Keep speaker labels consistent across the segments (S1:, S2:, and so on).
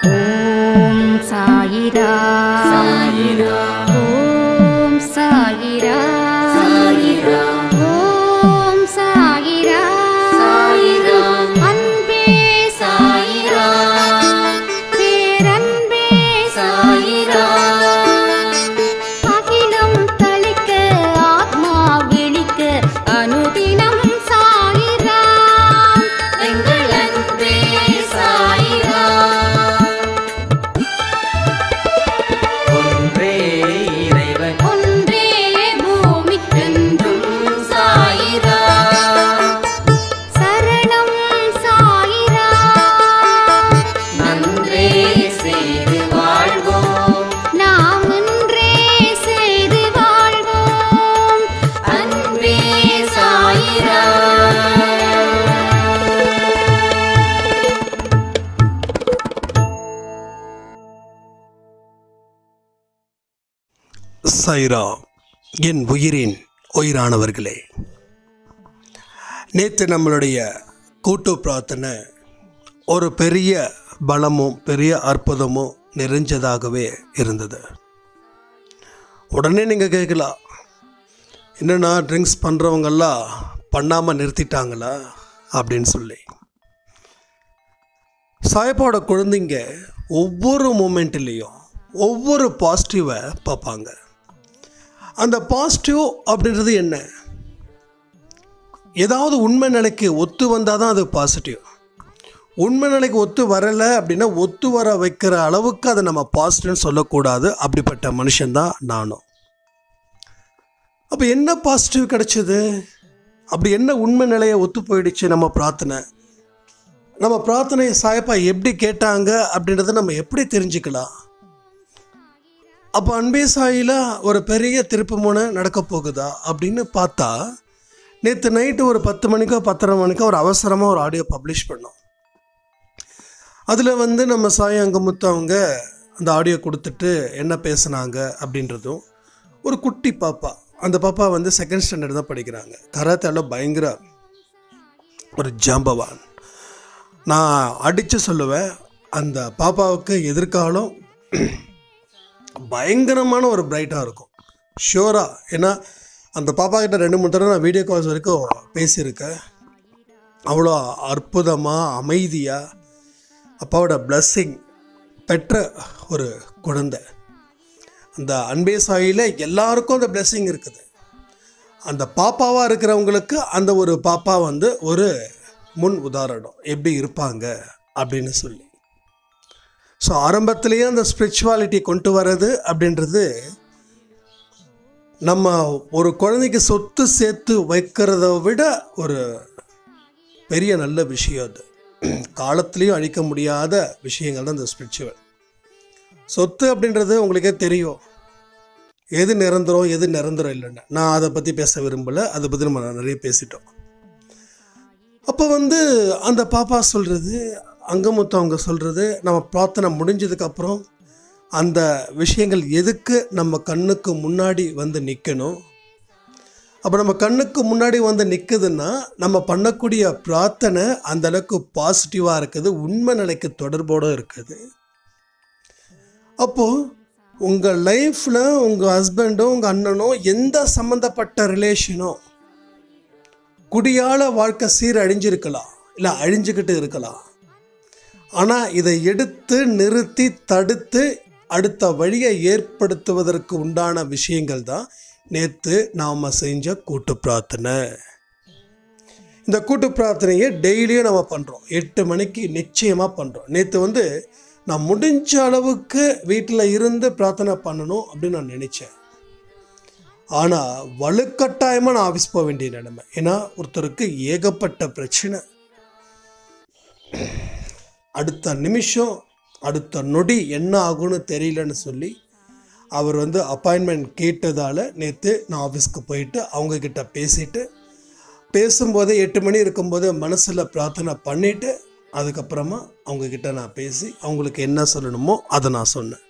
S1: ஓம் சாயிரா சாயிரா ஓம் சாயிரா சாயிரா ஓம் சாயிரா சாயிரா அன்பே சாயிரா பேரன்பே சாயிரா அகிலம் தளிக்க ஆத்மா விழிக்க அனுதினம் சாயிரா எங்கள் அன்பே சாயிரா
S2: ஒன்றே இறைவன்
S1: ஒன்றே பூமிக்கென்றும் சாயிரா சரணம் சாயிரா
S2: நன்றே செய்து வாழ்வோம்
S1: நாம் ஒன்றே செய்து வாழ்வோம்
S2: அன்பே சாயிரா
S3: சாயிரா என் உயிரின் உயிரானவர்களே, நேற்று நம்மளுடைய கூட்டு பிரார்த்தனை ஒரு பெரிய பலமும் பெரிய அற்புதமும் நிறைஞ்சதாகவே இருந்தது. உடனே நீங்கள் கேட்கலாம், என்னென்னா ட்ரிங்க்ஸ் பண்ணுறவங்கெல்லாம் பண்ணாமல் நிறுத்திட்டாங்களா அப்படின்னு சொல்லி. சாயப்பாவோட குழந்தைங்க ஒவ்வொரு மூமெண்ட்லேயும் ஒவ்வொரு பாசிட்டிவை பார்ப்பாங்க. அந்த பாசிட்டிவ் அப்படின்றது என்ன? ஏதாவது உண்மை நிலைக்கு ஒத்து வந்தால் தான் அது பாசிட்டிவ். உண்மை நிலைக்கு ஒத்து வரலை அப்படின்னா ஒத்து வர வைக்கிற அளவுக்கு அதை நம்ம பாசிட்டிவ்னு சொல்லக்கூடாது. அப்படிப்பட்ட மனுஷன்தான் நானும். அப்போ என்ன பாசிட்டிவ் கிடைச்சது? அப்படி என்ன உண்மை நிலையை ஒத்து போயிடுச்சு? நம்ம பிரார்த்தனையை சாயப்பா எப்படி கேட்டாங்க அப்படின்றத நம்ம எப்படி தெரிஞ்சுக்கலாம்? அப்போ அன்பே சாயில ஒரு பெரிய திருப்பு முனை நடக்க போகுதா அப்படின்னு பார்த்தா, நேற்று நைட்டு ஒரு 10 மணிக்கோ 10:30 மணிக்கோ ஒரு அவசரமாக ஒரு ஆடியோ பப்ளிஷ் பண்ணோம். அதில் நம்ம சாய் அங்கமுத்து அவங்க அந்த ஆடியோ கொடுத்துட்டு என்ன பேசுனாங்க அப்படின்றதும், ஒரு குட்டி பாப்பா, அந்த பாப்பா 2nd ஸ்டாண்டர்ட் தான் படிக்கிறாங்க. கராத்தேல பயங்கர ஒரு ஜாம்பவான். நான் அடித்து சொல்லுவேன், அந்த பாப்பாவுக்கு எதிர்காலம் பயங்கரமான ஒரு பிரைட்டாக இருக்கும் ஷியோராக. ஏன்னா அந்த பாப்பா கிட்ட 2-3 தடவை நான் வீடியோ கால்ஸ் வரைக்கும் பேசியிருக்கேன். அவ்வளோ அற்புதமாக அமைதியாக அப்பாவோட பிளஸ்ஸிங் பெற்ற ஒரு குழந்தை. அந்த அன்பே சாயில எல்லாருக்கும் அந்த பிளஸ்ஸிங் இருக்குது. அந்த பாப்பாவாக இருக்கிறவங்களுக்கு அந்த ஒரு பாப்பா ஒரு முன் உதாரணம் எப்படி இருப்பாங்க அப்படின்னு சொல்லி. ஸோ ஆரம்பத்திலேயே அந்த ஸ்பிரிச்சுவாலிட்டி கொண்டு வர்றது அப்படின்றது நம்ம ஒரு குழந்தைக்கு சொத்து சேர்த்து வைக்கிறத விட ஒரு பெரிய நல்ல விஷயம். அது காலத்துலேயும் அழிக்க முடியாத விஷயங்கள் தான் இந்த ஸ்பிரிச்சுவல். சொத்து அப்படின்றது உங்களுக்கே தெரியும், எது நிரந்தரம் இல்லைன்னு. நான் அதை பற்றி பேச விரும்பலை, அதை பற்றி நம்ம நிறைய பேசிட்டோம். அப்போ அந்த பாப்பா சொல்கிறது, அங்கமுத்து அவங்க சொல்கிறது, நம்ம பிரார்த்தனை முடிஞ்சதுக்கப்புறம் அந்த விஷயங்கள் எதுக்கு நம்ம கண்ணுக்கு முன்னாடி நிற்கணும். அப்போ நம்ம கண்ணுக்கு முன்னாடி நிற்குதுன்னா நம்ம பண்ணக்கூடிய பிரார்த்தனை அந்த அளவுக்கு பாசிட்டிவாக இருக்குது, உண்மை நிலைக்கு தொடர்போடு இருக்குது. அப்போது உங்கள் லைஃப்பில் உங்கள் ஹஸ்பண்டோ உங்கள் அண்ணனோ எந்த சம்மந்தப்பட்ட ரிலேஷனோ குடியால் வாழ்க்கை அழிஞ்சிருக்கலாம், இல்லை அழிஞ்சுக்கிட்டு இருக்கலாம். ஆனால் இதை எடுத்து நிறுத்தி தடுத்து அடுத்த வழியை ஏற்படுத்துவதற்கு உண்டான விஷயங்கள் தான் நேற்று நாம் செஞ்ச கூட்டு பிரார்த்தனை. இந்த கூட்டு பிரார்த்தனையை டெய்லியும் நம்ம பண்ணுறோம், 8 மணிக்கு நிச்சயமாக பண்ணுறோம். நேற்று நான் முடிஞ்ச அளவுக்கு வீட்டில் இருந்து பிரார்த்தனை பண்ணணும் அப்படின்னு நான் நினச்சேன். ஆனால் வலுக்கட்டாயமாக நான் ஆஃபீஸ் போக வேண்டிய நிலைமை. ஏன்னா ஒருத்தருக்கு ஏகப்பட்ட பிரச்சனை. அடுத்த நிமிஷம் அடுத்த நொடி என்ன ஆகும்னு தெரியலன்னு சொல்லி அவர் அப்பாயின்மெண்ட் கேட்டதால் நேற்று நான் ஆஃபீஸ்க்கு போயிட்டு அவங்கக்கிட்ட பேசும்போதே 8 மணி இருக்கும்போது மனசில் பிரார்த்தனை பண்ணிவிட்டு அதுக்கப்புறமா அவங்கக்கிட்ட நான் பேசி அவங்களுக்கு என்ன சொல்லணுமோ அதை நான் சொன்னேன்.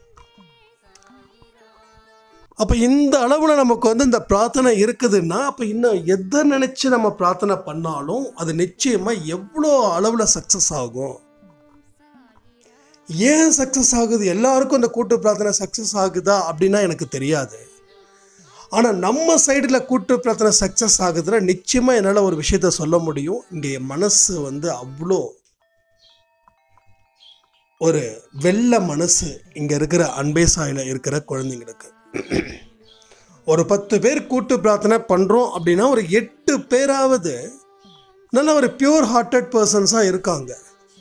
S3: அப்போ இந்த அளவில் நமக்கு இந்த பிரார்த்தனை இருக்குதுன்னா அப்போ இன்னும் எதை நினச்சி நம்ம பிரார்த்தனை பண்ணாலும் அது நிச்சயமாக எவ்வளோ அளவில் சக்ஸஸ் ஆகும். ஏன் சக்ஸஸ் ஆகுது? எல்லாருக்கும் அந்த கூட்டு பிரார்த்தனை சக்ஸஸ் ஆகுதா அப்படின்னா எனக்கு தெரியாது. ஆனால் நம்ம சைடில் கூட்டு பிரார்த்தனை சக்ஸஸ் ஆகுதுன்னா நிச்சயமாக என்னால் ஒரு விஷயத்த சொல்ல முடியும். இங்கே என் மனசு வந்து அவ்வளோ ஒரு வெள்ளை மனசு இங்கே இருக்கிற அன்பே சாயில் இருக்கிற குழந்தைங்களுக்கு. ஒரு 10 பேர் கூட்டு பிரார்த்தனை பண்ணுறோம் அப்படின்னா ஒரு 8 பேராவது நல்ல ஒரு பியூர் ஹார்ட்டட் பர்சன்ஸாக இருக்காங்க.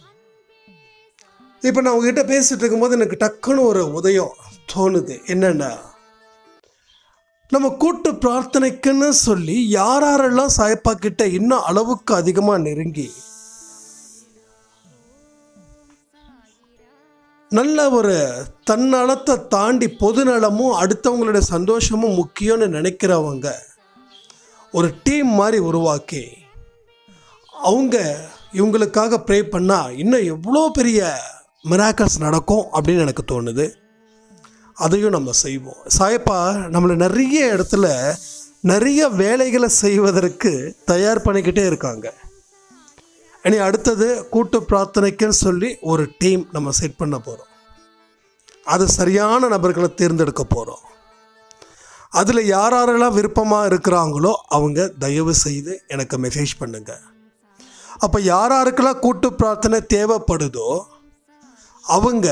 S3: இப்போ நான் உங்ககிட்ட பேசிகிட்டு இருக்கும்போது எனக்கு டக்குன்னு ஒரு உதயம் தோணுது. என்னென்னா, நம்ம கூட்டு பிரார்த்தனைக்குன்னு சொல்லி யாரெல்லாம் சாயப்பா கிட்ட இன்னும் அளவுக்கு அதிகமாக நெருங்கி நல்ல ஒரு தன்னலத்தை தாண்டி பொதுநலமும் அடுத்தவங்களுடைய சந்தோஷமும் முக்கியம்னு நினைக்கிறவங்க ஒரு டீம் மாதிரி உருவாக்கி அவங்க இவங்களுக்காக ப்ரே பண்ணால் இன்னும் எவ்வளோ பெரிய மிராக்கல்ஸ் நடக்கும் அப்படின்னு எனக்கு தோணுது. அதையும் நம்ம செய்வோம். சாயப்பா நம்மளை நிறைய இடத்துல நிறைய வேலைகளை செய்வதற்கு தயார் பண்ணிக்கிட்டே இருக்காங்க. இனி அடுத்தது கூட்டு பிரார்த்தனைக்குன்னு சொல்லி ஒரு டீம் நம்ம செட் பண்ண போகிறோம். அது சரியான நபர்களை தேர்ந்தெடுக்க போகிறோம். அதில் யாரெல்லாம் விருப்பமாக இருக்கிறாங்களோ அவங்க தயவு செய்து எனக்கு மெசேஜ் பண்ணுங்க. அப்போ யாருக்கெல்லாம் கூட்டு பிரார்த்தனை தேவைப்படுதோ அவங்க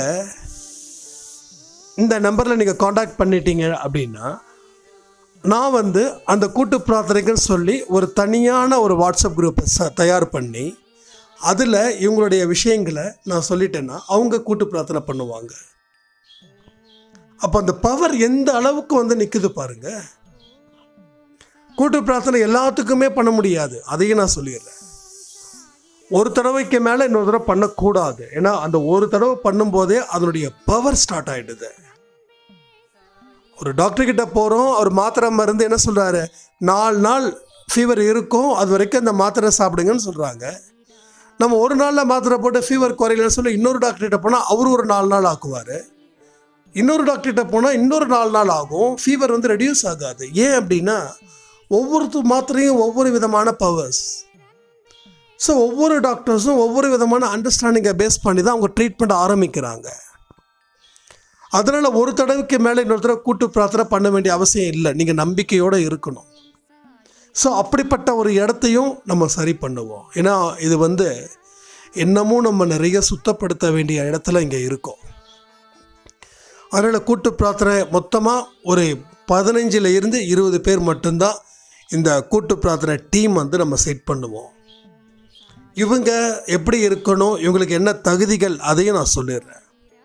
S3: இந்த நம்பரில் நீங்கள் காண்டாக்ட் பண்ணிட்டீங்க அப்படின்னா நான் வந்து அந்த கூட்டு பிரார்த்தனைக்குன்னு சொல்லி ஒரு தனியான ஒரு வாட்ஸ்அப் குரூப்பை தயார் பண்ணி அதில் இவங்களுடைய விஷயங்களை நான் சொல்லிட்டேன்னா அவங்க கூட்டு பிரார்த்தனை பண்ணுவாங்க. அப்போ அந்த பவர் எந்த அளவுக்கு வந்து நிற்குது பாருங்க. கூட்டு பிரார்த்தனை எல்லாத்துக்குமே பண்ண முடியாது, அதையும் நான் சொல்லிடுறேன். ஒரு தடவைக்கு மேலே இன்னொரு தடவை பண்ணக்கூடாது. ஏன்னா அந்த ஒரு தடவை பண்ணும்போதே அதனுடைய பவர் ஸ்டார்ட் ஆகிடுது. ஒரு டாக்டர்கிட்ட போகிறோம், அவர் மாத்திரை மருந்து என்ன சொல்கிறாரு, 4 நாள் ஃபீவர் இருக்கும், அது வரைக்கும் அந்த மாத்திரை சாப்பிடுங்கன்னு சொல்கிறாங்க. நம்ம ஒரு நாளில் மாத்திரை போட்டு ஃபீவர் குறையிலன்னு சொல்லி இன்னொரு டாக்டர்கிட்ட போனால் அவர் ஒரு 4 நாள் ஆக்குவார். இன்னொரு டாக்டர்கிட்ட போனால் இன்னொரு 4 நாள் ஆகும். ஃபீவர் வந்து ரெடியூஸ் ஆகாது. ஏன் அப்படின்னா ஒவ்வொரு மாத்திரையும் ஒவ்வொரு விதமான பவர்ஸ். ஸோ ஒவ்வொரு டாக்டர்ஸும் ஒவ்வொரு விதமான அண்டர்ஸ்டாண்டிங்கை பேஸ் பண்ணி தான் அவங்க ட்ரீட்மெண்ட் ஆரம்பிக்கிறாங்க. அதனால் ஒரு தடவைக்கு மேலே இன்னொரு தடவை கூட்டு பிரார்த்தனை பண்ண வேண்டிய அவசியம் இல்லை. நீங்கள் நம்பிக்கையோடு இருக்கணும். ஸோ அப்படிப்பட்ட ஒரு இடத்தையும் நம்ம சரி பண்ணுவோம். ஏன்னா இது வந்து இன்னமும் நம்ம நிறைய சுத்தப்படுத்த வேண்டிய இடத்துல இங்கே இருக்கோம். அதனால் கூட்டு பிரார்த்தனை மொத்தமாக ஒரு 15 to 20 பேர் மட்டும்தான் இந்த கூட்டு பிரார்த்தனை டீம் வந்து நம்ம செட் பண்ணுவோம். இவங்க எப்படி இருக்கணும், இவங்களுக்கு என்ன தகுதிகள், அதையும் நான் சொல்லிடுறேன்.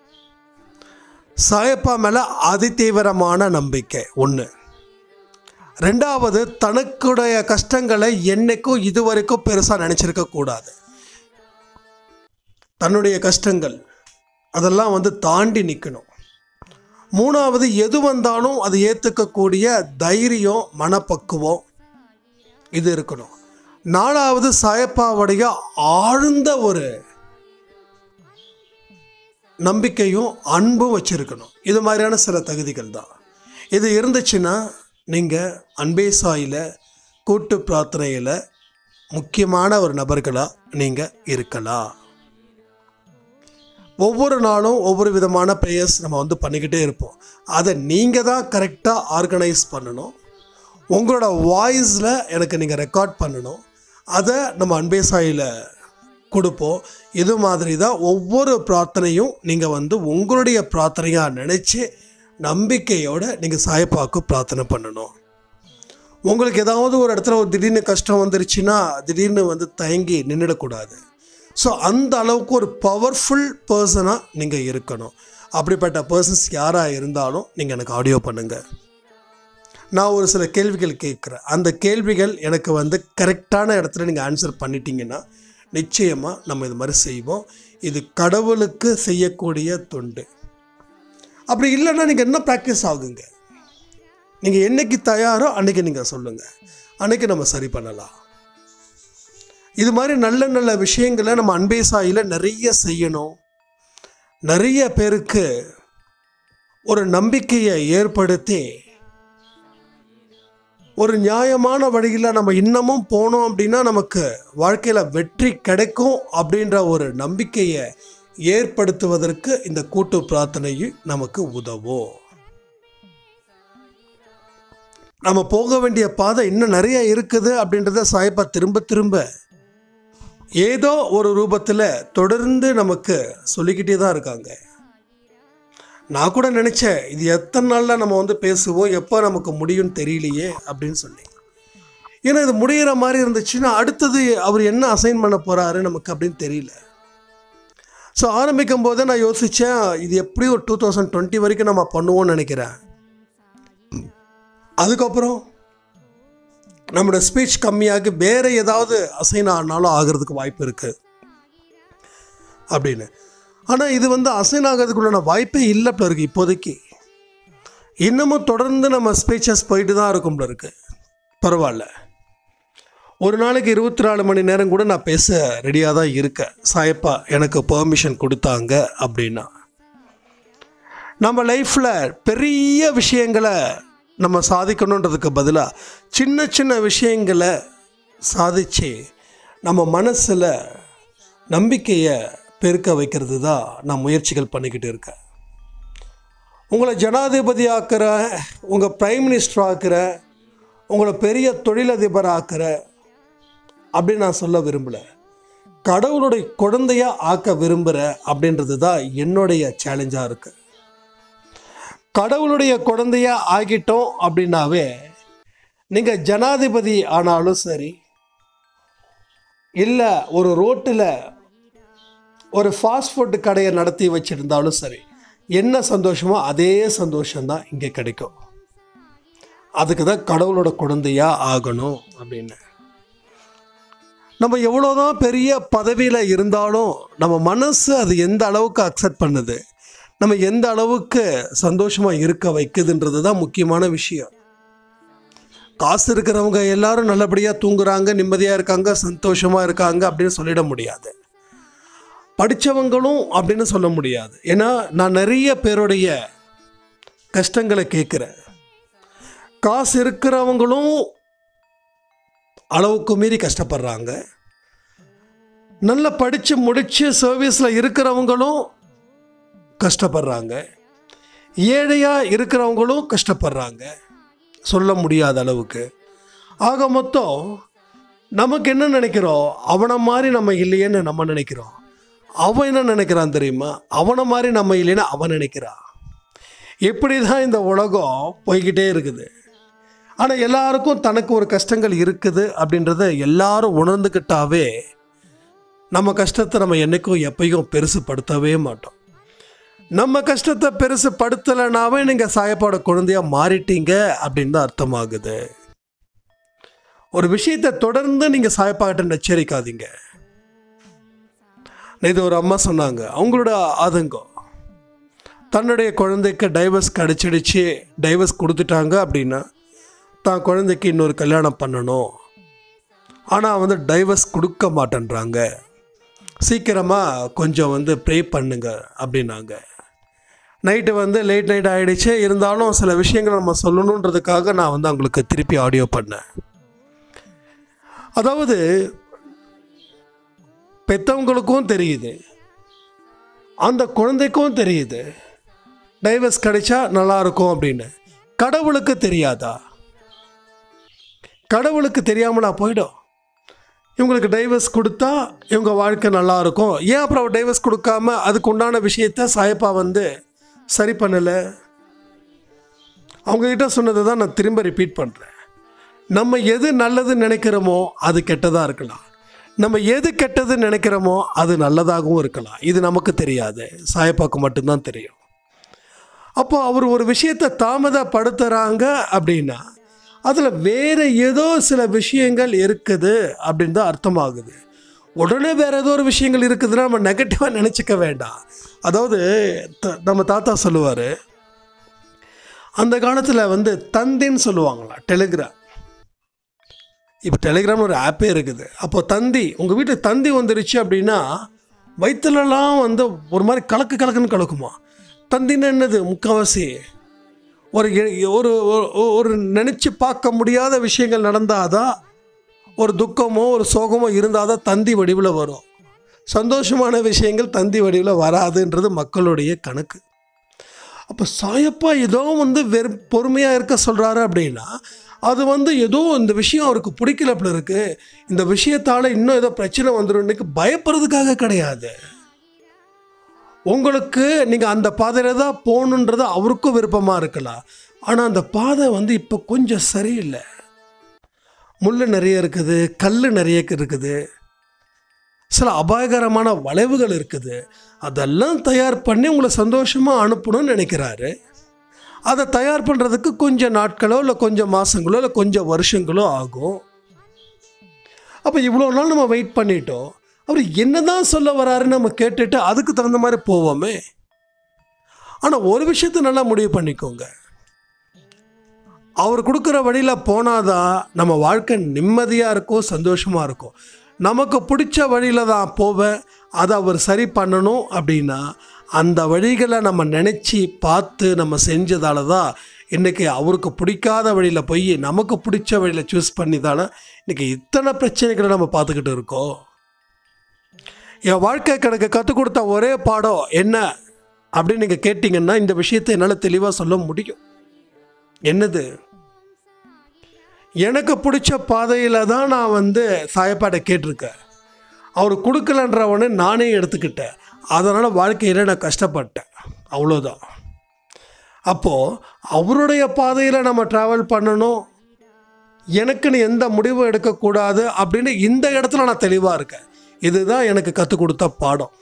S3: சாயப்பா மேலே அதிதீவிரமான நம்பிக்கை 1. 2வது, தனக்குடைய கஷ்டங்களை என்னைக்கும் இதுவரைக்கும் பெருசாக நினச்சிருக்க கூடாது. தன்னுடைய கஷ்டங்கள் அதெல்லாம் வந்து தாண்டி நிற்கணும். 3வது, எது வந்தாலும் அது ஏற்றுக்கக்கூடிய தைரியம், மனப்பக்குவம் இது இருக்கணும். 4வது, சாயப்பாவுடைய ஆழ்ந்த ஒரு நம்பிக்கையும் அன்பும் வச்சுருக்கணும். இது மாதிரியான சில தகுதிகள் தான். இது இருந்துச்சுன்னா நீங்கள் அன்பே சாயில் கூட்டு பிரார்த்தனையில் முக்கியமான ஒரு நபர்களாக நீங்கள் இருக்கலாம். ஒவ்வொரு நாளும் ஒவ்வொரு விதமான ப்ரேயர்ஸ் நம்ம வந்து பண்ணிக்கிட்டே இருப்போம். அதை நீங்கள் தான் கரெக்டாக ஆர்கனைஸ் பண்ணணும். உங்களோட வாய்ஸில் எனக்கு நீங்கள் ரெக்கார்ட் பண்ணணும். அதை நம்ம அன்பே சாயில் கொடுப்போம். இது மாதிரி தான் ஒவ்வொரு பிரார்த்தனையும் நீங்கள் வந்து உங்களுடைய பிரார்த்தனையாக நினச்சி நம்பிக்கையோடு நீங்கள் சாயப்பாவுக்கு பிரார்த்தனை பண்ணணும். உங்களுக்கு ஏதாவது ஒரு இடத்துல ஒரு திடீர்னு கஷ்டம் வந்துருச்சுன்னா திடீர்னு வந்து தயங்கி நின்றுடக்கூடாது. ஸோ அந்த அளவுக்கு ஒரு பவர்ஃபுல் பர்சனாக நீங்கள் இருக்கணும். அப்படிப்பட்ட பர்சன்ஸ் யாராக இருந்தாலும் நீங்கள் எனக்கு ஆடியோ பண்ணுங்கள். நான் ஒரு சில கேள்விகள் கேட்குறேன். அந்த கேள்விகள் எனக்கு வந்து கரெக்டான இடத்துல நீங்கள் ஆன்சர் பண்ணிட்டீங்கன்னா நிச்சயமாக நம்ம இது மாதிரி செய்வோம். இது கடவுளுக்கு செய்யக்கூடிய தொண்டு. அப்படி இல்லைன்னா நீங்கள் என்ன ப்ராக்டிஸ் ஆகுங்க. நீங்கள் என்றைக்கு தயாரோ அன்றைக்கி நீங்கள் சொல்லுங்கள், அன்றைக்கி நம்ம சரி பண்ணலாம். இது மாதிரி நல்ல நல்ல விஷயங்களை நம்ம அன்பே சாயில் நிறைய செய்யணும். நிறைய பேருக்கு ஒரு நம்பிக்கையை ஏற்படுத்தி ஒரு நியாயமான வழியில் நம்ம இன்னமும் போனோம் அப்படின்னா நமக்கு வாழ்க்கையில் வெற்றி கிடைக்கும் அப்படின்ற ஒரு நம்பிக்கையை ஏற்படுத்துவதற்கு இந்த கூட்டு பிரார்த்தனையும் நமக்கு உதவும். நம்ம போக வேண்டிய பாதை இன்னும் நிறைய இருக்குது அப்படின்றத சாயப்பா திரும்ப திரும்ப ஏதோ ஒரு ரூபத்தில் தொடர்ந்து நமக்கு சொல்லிக்கிட்டே தான் இருக்காங்க. நான் கூட நினச்சேன், இது எத்தனை நாளில் நம்ம வந்து பேசுவோம், எப்போ நமக்கு முடியும்னு தெரியலையே அப்படின்னு சொல்லி. ஏன்னா இது முடிகிற மாதிரி இருந்துச்சுன்னா அடுத்தது அவர் என்ன அசைன் பண்ண போகிறாரு நமக்கு அப்படின்னு தெரியல. ஸோ ஆரம்பிக்கும் போதே நான் யோசித்தேன், இது எப்படி ஒரு 2020 வரைக்கும் நம்ம பண்ணுவோம்னு நினைக்கிறேன். அதுக்கப்புறம் நம்மளோட ஸ்பீச் கம்மியாகி வேறு ஏதாவது அசைன் ஆனாலும் ஆகிறதுக்கு வாய்ப்பு இருக்குது அப்படின்னு. ஆனால் இது வந்து அசைன் ஆகிறதுக்குள்ளான வாய்ப்பே இல்லை போல இருக்குது இப்போதைக்கு. இன்னமும் தொடர்ந்து நம்ம ஸ்பீச்சஸ் போயிட்டு தான் இருக்கும் போல இருக்குது. பரவாயில்ல, ஒரு நாளைக்கு 24 மணி நேரம் கூட நான் பேச ரெடியாக தான் இருக்கேன். சாயப்பா எனக்கு பெர்மிஷன் கொடுத்தாங்க அப்படின்னா. நம்ம லைஃப்பில் பெரிய விஷயங்களை நம்ம சாதிக்கணுன்றதுக்கு பதிலாக சின்ன சின்ன விஷயங்களை சாதித்து நம்ம மனசில் நம்பிக்கையை பெருக்க வைக்கிறது தான் நான் முயற்சிகள் பண்ணிக்கிட்டு இருக்கேன். உங்களை ஜனாதிபதி ஆக்கிற, உங்கள் பிரைம் மினிஸ்டர் ஆக்கிற, உங்களை பெரிய தொழிலதிபர் ஆக்கிற அப்படின்னு நான் சொல்ல விரும்பலை. கடவுளுடைய குழந்தையாக ஆக்க விரும்புகிற அப்படின்றது தான் என்னுடைய சேலஞ்சாக இருக்குது. கடவுளுடைய குழந்தையாக ஆகிட்டோம் அப்படின்னாவே நீங்கள் ஜனாதிபதி ஆனாலும் சரி, இல்லை ஒரு ரோட்டில் ஒரு ஃபாஸ்ட் ஃபுட் கடையை நடத்தி வச்சுருந்தாலும் சரி, என்ன சந்தோஷமோ அதே சந்தோஷம்தான் இங்கே கிடைக்கும். அதுக்கு தான் கடவுளோட குழந்தையாக ஆகணும் அப்படின்னு. நம்ம எவ்வளோதான் பெரிய பதவியில் இருந்தாலும் நம்ம மனசு அது எந்த அளவுக்கு அக்செப்ட் பண்ணுது, நம்ம எந்த அளவுக்கு சந்தோஷமாக இருக்க வைக்குதுன்றது தான் முக்கியமான விஷயம். காசு இருக்கிறவங்க எல்லாரும் நல்லபடியாக தூங்குறாங்க, நிம்மதியாக இருக்காங்க, சந்தோஷமாக இருக்காங்க அப்படின்னு சொல்லிட முடியாது. படித்தவங்களும் அப்படின்னு சொல்ல முடியாது. ஏன்னா நான் நிறைய பேருடைய கஷ்டங்களை கேட்குறேன். காசு இருக்கிறவங்களும் அளவுக்கு மீறி கஷ்டப்படுறாங்க. நல்லா படித்து முடித்து சர்வீஸில் இருக்கிறவங்களும் கஷ்டப்படுறாங்க. ஏழையாக இருக்கிறவங்களும் கஷ்டப்படுறாங்க, சொல்ல முடியாத அளவுக்கு. ஆக மொத்தம் நமக்கு என்ன நினைக்கிறோம், அவனை மாதிரி நம்ம இல்லையேன்னு நம்ம நினைக்கிறோம். அவன் என்ன நினைக்கிறான் தெரியுமா, அவனை மாதிரி நம்ம இல்லைன்னு அவன் நினைக்கிறான். இப்படி தான் இந்த உலகம் போய்கிட்டே இருக்குது. ஆனால் எல்லாருக்கும் தனக்கு ஒரு கஷ்டங்கள் இருக்குது அப்படின்றத எல்லாரும் உணர்ந்துக்கிட்டாவே நம்ம கஷ்டத்தை நம்ம என்றைக்கும் எப்பயும் பெருசுப்படுத்தவே மாட்டோம். நம்ம கஷ்டத்தை பெருசுப்படுத்தலைனாவே நீங்கள் சாயப்பாட குழந்தையாக மாறிட்டீங்க அப்படின்னு தான் அர்த்தமாகுது. ஒரு விஷயத்தை தொடர்ந்து நீங்கள் சாயப்பாட்ட எச்சரிக்காதீங்க. இது ஒரு அம்மா சொன்னாங்க, அவங்களோட ஆதங்கம் தன்னுடைய குழந்தைக்கு டைவர்ஸ் கிடச்சிடுச்சு, டைவர்ஸ் கொடுத்துட்டாங்க அப்படின்னா தான் குழந்தைக்கு இன்னொரு கல்யாணம் பண்ணணும். ஆனால் வந்து டைவர்ஸ் கொடுக்க மாட்டேன்றாங்க, சீக்கிரமாக கொஞ்சம் வந்து ப்ரே பண்ணுங்க அப்படின்னாங்க. நைட்டு வந்து லேட் நைட் ஆகிடுச்சு, இருந்தாலும் சில விஷயங்களை நம்ம சொல்லணுன்றதுக்காக நான் வந்து அவங்களுக்கு திருப்பி ஆடியோ பண்ணேன். அதாவது பெற்றவங்களுக்கும் தெரியுது, அந்த குழந்தைக்கும் தெரியுது டைவர்ஸ் கிடைச்சா நல்லாயிருக்கும் அப்படின்னு. கடவுளுக்கு தெரியாதா? கடவுளுக்கு தெரியாமலா போயிடும்? இவங்களுக்கு டைவர்ஸ் கொடுத்தா இவங்க வாழ்க்கை நல்லாயிருக்கும், ஏன் அப்புறம் டைவர்ஸ் கொடுக்காம அதுக்கு உண்டான விஷயத்த சாயப்பா வந்து சரி பண்ணலை? அவங்கக்கிட்ட சொன்னதை தான் நான் திரும்ப ரிப்பீட் பண்ணுறேன். நம்ம எது நல்லதுன்னு நினைக்கிறோமோ அது கெட்டதாக இருக்கலாம், நம்ம எது கெட்டதுன்னு நினைக்கிறோமோ அது நல்லதாகவும் இருக்கலாம். இது நமக்கு தெரியாது, சாயப்பாக்கு மட்டும்தான் தெரியும். அப்போ அவர் ஒரு விஷயத்தை தாமதப்படுத்துகிறாங்க அப்படின்னா அதில் வேறு ஏதோ சில விஷயங்கள் இருக்குது அப்படின்னு தான் அர்த்தமாகுது. உடனே வேறு ஏதோ ஒரு விஷயங்கள் இருக்குதுன்னா நம்ம நெகட்டிவாக நினச்சிக்க வேண்டாம். அதாவது நம்ம தாத்தா சொல்லுவார், அந்த காலத்தில் வந்து தந்தின்னு சொல்லுவாங்களா டெலிகிராம். இப்போ டெலிகிராம் ஒரு ஆப்பே இருக்குது. அப்போ தந்தி, உங்கள் வீட்டில் தந்தி வந்துருச்சு அப்படின்னா வயிற்றுலலாம் வந்து ஒரு மாதிரி கலக்குன்னு கலக்குமா. தந்தின்னா என்னது, முக்கால்வாசி ஒரு ஒரு ஒரு நினச்சி பார்க்க முடியாத விஷயங்கள் நடந்தால் தான், ஒரு துக்கமோ ஒரு சோகமோ இருந்தால் தான் தந்தி வடிவில் வரும். சந்தோஷமான விஷயங்கள் தந்தி வடிவில் வராதுன்றது மக்களுடைய கணக்கு. அப்போ சாயப்பா ஏதோ பொறுமையாக இருக்க சொல்கிறாரு அப்படின்னா அது ஏதோ இந்த விஷயம் அவருக்கு பிடிக்கல அப்படி இருக்குது, இந்த விஷயத்தால் இன்னும் ஏதோ பிரச்சனை வந்துடும் பயப்படுறதுக்காக கிடையாது. உங்களுக்கு நீங்கள் அந்த பாதையில் தான் போகணுன்றது அவருக்கும் விருப்பமாக இருக்கலாம். ஆனால் அந்த பாதை இப்போ கொஞ்சம் சரியில்லை, முள் நிறைய இருக்குது, கல் நிறைய இருக்குது, சில அபாயகரமான வளைவுகள் இருக்குது. அதெல்லாம் தயார் பண்ணி உங்களை சந்தோஷமாக அனுப்பணும்னு நினைக்கிறாரு. அதை தயார் பண்ணுறதுக்கு கொஞ்சம் நாட்களோ இல்லை கொஞ்சம் மாதங்களோ இல்லை கொஞ்சம் வருஷங்களோ ஆகும். அப்போ இவ்வளோ நாள் நம்ம வெயிட் பண்ணிட்டோம், அவர் என்ன தான் சொல்ல வராருன்னு நம்ம கேட்டுட்டு அதுக்கு தகுந்த மாதிரி போவோமே. ஆனால் ஒரு விஷயத்தை நல்லா முடிவு பண்ணிக்கோங்க, அவர் கொடுக்குற வழியில் போனாதான் நம்ம வாழ்க்கை நிம்மதியாக இருக்கும், சந்தோஷமாக இருக்கும். நமக்கு பிடிச்ச வழியில் தான் போவேன், அதை அவர் சரி பண்ணணும் அப்படின்னா அந்த வழிகளை நம்ம நினச்சி பார்த்து நம்ம செஞ்சதால தான் இன்றைக்கி அவருக்கு பிடிக்காத வழியில் போய் நமக்கு பிடிச்ச வழியில் சூஸ் பண்ணி தானே இன்றைக்கி இத்தனை பிரச்சனைகளை நம்ம பார்த்துக்கிட்டு இருக்கோம். என் வாழ்க்கை கணக்கு கற்றுக் கொடுத்த ஒரே பாடம் என்ன அப்படின்னு நீங்கள் கேட்டிங்கன்னா இந்த விஷயத்தை என்னால் தெளிவாக சொல்ல முடியும். என்னது? எனக்கு பிடிச்ச பாதையில் தான் நான் சாயப்பாட்டை கேட்டிருக்கேன், அவர் கொடுக்கலன்றவனே நானே எடுத்துக்கிட்டேன், அதனால் வாழ்க்கையில் நான் கஷ்டப்பட்டேன், அவ்வளோதான். அப்போது அவருடைய பாதையில் நம்ம ட்ராவல் பண்ணணும், எனக்குன்னு எந்த முடிவும் எடுக்கக்கூடாது அப்படின்னு இந்த இடத்துல நான் தெளிவாக இருக்கேன். இதுதான் எனக்கு கற்றுக் கொடுத்த பாடம்.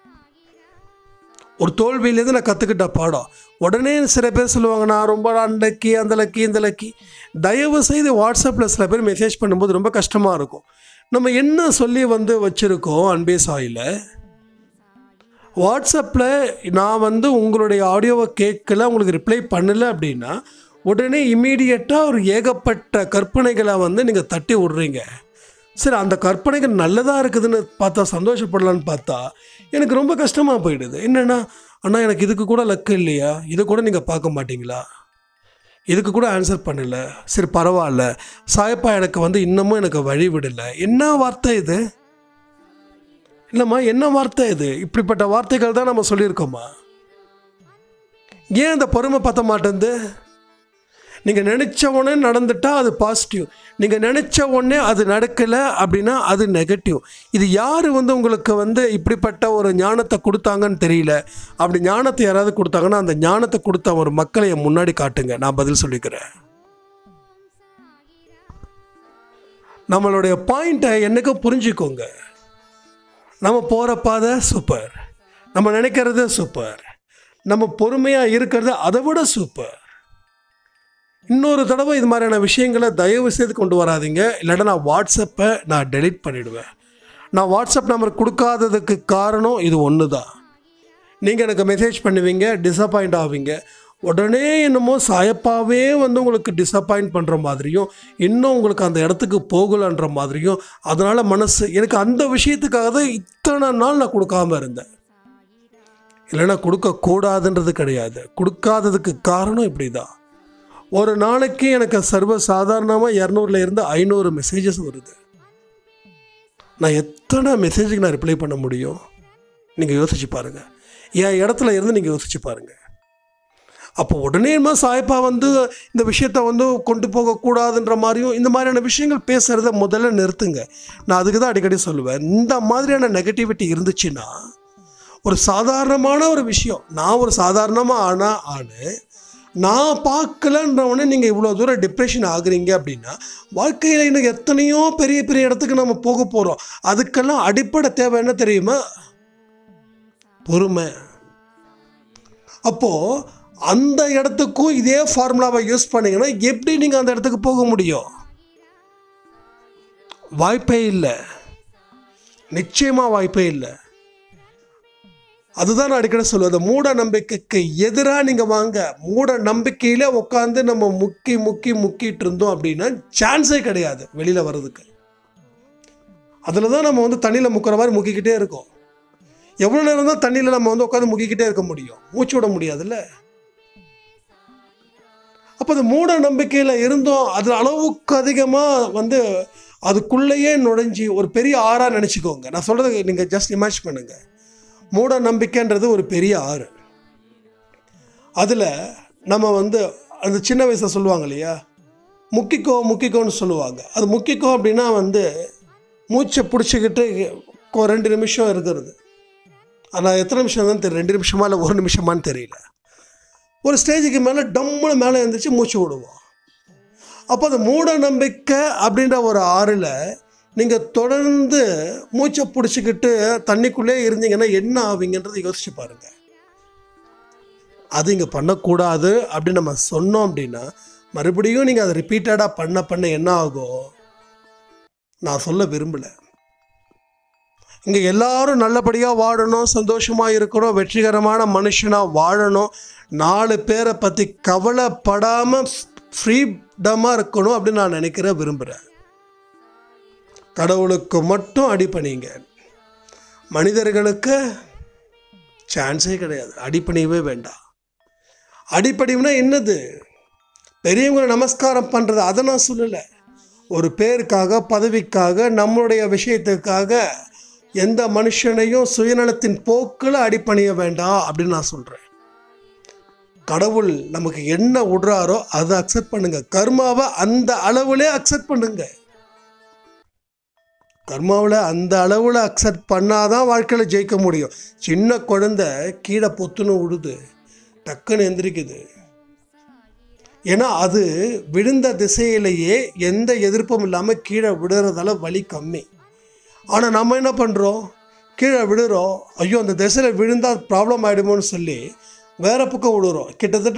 S3: ஒரு தோல்வியிலேருந்து நான் கற்றுக்கிட்ட பாடம். உடனே சில பேர் சொல்லுவாங்க நான் ரொம்ப அண்டக்கி அந்த லக்கி இந்த லக்கி. தயவு செய்து வாட்ஸ்அப்பில் சில பேர் மெசேஜ் பண்ணும்போது ரொம்ப கஷ்டமாக இருக்கும். நம்ம என்ன சொல்லி வச்சுருக்கோம் அன்பே சாயில், வாட்ஸ்அப்பில் நான் உங்களுடைய ஆடியோவை கேட்கல, உங்களுக்கு ரிப்ளை பண்ணலை அப்படின்னா உடனே இம்மீடியட்டாக ஒரு ஏகப்பட்ட கற்பனைகளை நீங்கள் தட்டி விட்றீங்க. சரி, அந்த கற்பனைகள் நல்லதாக இருக்குதுன்னு பார்த்தா சந்தோஷப்படலான்னு பார்த்தா எனக்கு ரொம்ப கஷ்டமாக போயிடுது. என்னென்னா, அண்ணா எனக்கு இதுக்கு கூட லக்கு இல்லையா, இதை கூட நீங்கள் பார்க்க மாட்டிங்களா, இதுக்கு கூட ஆன்சர் பண்ணலை, சரி பரவாயில்ல, சாயப்பா எனக்கு இன்னமும் எனக்கு வழி விடலை. என்ன வார்த்தை இது? இல்லைம்மா, என்ன வார்த்தை இது? இப்படிப்பட்ட வார்த்தைகள் தான் நம்ம சொல்லியிருக்கோமா? ஏன் இந்த பொறுமை பற்ற மாட்டேங்குது? நீங்கள் நினச்ச உடனே நடந்துட்டால் அது பாசிட்டிவ், நீங்கள் நினச்ச உடனே அது நடக்கலை அப்படின்னா அது நெகட்டிவ். இது யார் உங்களுக்கு இப்படிப்பட்ட ஒரு ஞானத்தை கொடுத்தாங்கன்னு தெரியல. அப்படி ஞானத்தை யாராவது கொடுத்தாங்கன்னா அந்த ஞானத்தை கொடுத்த ஒரு மக்களை முன்னாடி காட்டுங்க, நான் பதில் சொல்லிக்கிறேன். நம்மளுடைய பாயிண்ட்டை என்னைக்கும் புரிஞ்சுக்கோங்க. நம்ம போகிற பாதை சூப்பர், நம்ம நினைக்கிறது சூப்பர், நம்ம பொறுமையாக இருக்கிறது அதை விட சூப்பர். இன்னொரு தடவை இது மாதிரியான விஷயங்களை தயவு செய்து கொண்டு வராதிங்க, இல்லாட்டா நான் வாட்ஸ்அப்பை நான் டெலீட் பண்ணிவிடுவேன். நான் வாட்ஸ்அப் நம்பர் கொடுக்காததுக்கு காரணம் இது ஒன்று தான். நீங்கள் எனக்கு மெசேஜ் பண்ணுவீங்க, டிசப்பாயிண்ட் ஆவீங்க, உடனே என்னமோ சாயப்பாவே உங்களுக்கு டிசப்பாயிண்ட் பண்ணுற மாதிரியும் இன்னும் உங்களுக்கு அந்த இடத்துக்கு போகலன்ற மாதிரியும், அதனால் மனசு எனக்கு அந்த விஷயத்துக்காக தான் இத்தனை நாள் நான் கொடுக்காமல் இருந்தேன். இல்லைன்னா கொடுக்கக்கூடாதுன்றது கிடையாது, கொடுக்காததுக்கு காரணம் இப்படி தான். ஒரு நாளைக்கு எனக்கு சர்வ சாதாரணமாக 200 500 மெசேஜஸ் வருது. நான் எத்தனை மெசேஜுக்கு நான் ரிப்ளை பண்ண முடியும்? நீங்கள் யோசிச்சு பாருங்கள், என் இடத்துல இருந்து நீங்கள் யோசிச்சு பாருங்கள். அப்போ உடனே சாயப்பா இந்த விஷயத்தை கொண்டு போகக்கூடாதுன்ற மாதிரியும் இந்த மாதிரியான விஷயங்கள் பேசுகிறத முதல்ல நிறுத்துங்க. நான் அதுக்கு தான் அடிக்கடி சொல்லுவேன், இந்த மாதிரியான நெகட்டிவிட்டி இருந்துச்சுன்னா ஒரு சாதாரணமான ஒரு விஷயம், நான் ஒரு சாதாரணமாக ஆனு நான் பார்க்கலன்றவொடனே நீங்கள் இவ்வளோ தூரம் டிப்ரெஷன் ஆகுறீங்க அப்படின்னா வாழ்க்கையில் இன்னும் எத்தனையோ பெரிய பெரிய இடத்துக்கு நம்ம போக போகிறோம். அதுக்கெல்லாம் அடிப்படை தேவை என்ன தெரியுமா? பொறுமை. அப்போது அந்த இடத்துக்கும் இதே ஃபார்முலாவை யூஸ் பண்ணிங்கன்னா எப்படி நீங்கள் அந்த இடத்துக்கு போக முடியும்? வாய்ப்பே இல்லை, நிச்சயமாக வாய்ப்பே இல்லை. அதுதான் நான் அடிக்கடி சொல்லுவேன், அந்த மூட நம்பிக்கைக்கு எதிராக நீங்கள் வாங்க. மூட நம்பிக்கையில் உட்காந்து நம்ம முக்கிட்டு இருந்தோம் அப்படின்னா சான்ஸே கிடையாது வெளியில் வர்றதுக்கு. அதில் தான் நம்ம தண்ணியில் முக்கிற மாதிரி முக்கிக்கிட்டே இருக்கோம். எவ்வளோ நேரம் தான் தண்ணியில் நம்ம உட்காந்து முக்கிக்கிட்டே இருக்க முடியும்? மூச்சு விட முடியாதுல்ல. அப்போ அந்த மூட நம்பிக்கையில் இருந்தோம், அது அளவுக்கு அதிகமாக அதுக்குள்ளேயே நுழைஞ்சி ஒரு பெரிய ஆறாக நினச்சிக்கோங்க. நான் சொல்கிறது நீங்கள் ஜஸ்ட் இமேஜின் பண்ணுங்கள். மூட நம்பிக்கைன்றது ஒரு பெரிய ஆறு. அதில் நம்ம வந்து அந்த சின்ன வயசில் சொல்லுவாங்க இல்லையா, முக்கிக்கோன்னு சொல்லுவாங்க. அது முக்கிக்கோ அப்படின்னா வந்து மூச்சை பிடிச்சிக்கிட்டு 2 நிமிஷம் இருக்கிறது. ஆனால் எத்தனை நிமிஷம் தான் தெரியல, 2 நிமிஷமா இல்லை 1 நிமிஷமானு தெரியல. ஒரு ஸ்டேஜுக்கு மேலே டம்முன்னு மேலே எழுந்திரிச்சு மூச்சு விடுவோம். அப்போ அந்த மூட நம்பிக்கை அப்படின்ற ஒரு ஆறில் நீங்கள் தொடர்ந்து மூச்சை பிடிச்சிக்கிட்டு தண்ணிக்குள்ளே இருந்தீங்கன்னா என்ன ஆவீங்கன்றதை யோசிச்சு பாருங்கள். அது இங்கே பண்ணக்கூடாது அப்படின்னு நம்ம சொன்னோம் அப்படின்னா மறுபடியும் நீங்கள் அதை ரிப்பீட்டடாக பண்ண என்ன ஆகும் நான் சொல்ல விரும்பலை. இங்கே எல்லாரும் நல்லபடியாக வாழணும், சந்தோஷமாக இருக்கணும், வெற்றிகரமான மனுஷனாக வாழணும், 4 பேரை பற்றி கவலைப்படாமல் ஃப்ரீடமாக இருக்கணும் அப்படின்னு நான் விரும்புகிறேன். கடவுளுக்கு மட்டும் அடிப்பணிங்க. மனிதர்களுக்கு சான்ஸே கிடையாது, அடிப்பணியவே வேண்டாம். அடிப்பணிவுனா என்னது? பெரியவங்களை நமஸ்காரம் பண்ணுறது, அதை நான் சொல்லலை. ஒரு பேருக்காக, பதவிக்காக, நம்மளுடைய விஷயத்துக்காக எந்த மனுஷனையும் சுயநலத்தின் போக்கில் அடிப்பணிய வேண்டாம் அப்படின்னு நான் சொல்கிறேன். கடவுள் நமக்கு என்ன விடுறாரோ அதை அக்செப்ட் பண்ணுங்க. கர்மாவை அந்த அளவுலே அக்செப்ட் பண்ணுங்க. கர்மாவில் அந்த அளவில் அக்செப்ட் பண்ணாதான் வாழ்க்கையில் ஜெயிக்க முடியும். சின்ன குழந்தை கீழே பொத்துன்னு விடுது, டக்குன்னு எந்திரிக்குது. ஏன்னா அது விழுந்த திசையிலேயே எந்த எதிர்ப்பும் இல்லாமல் கீழே விடுறதால வலி கம்மி. ஆனால் நம்ம என்ன பண்ணுறோம், கீழே விடுறோம், ஐயோ அந்த திசையில் விழுந்தால் ப்ராப்ளம் ஆகிடுமோன்னு சொல்லி வேறு பக்கம் விடுறோம். கிட்டத்தட்ட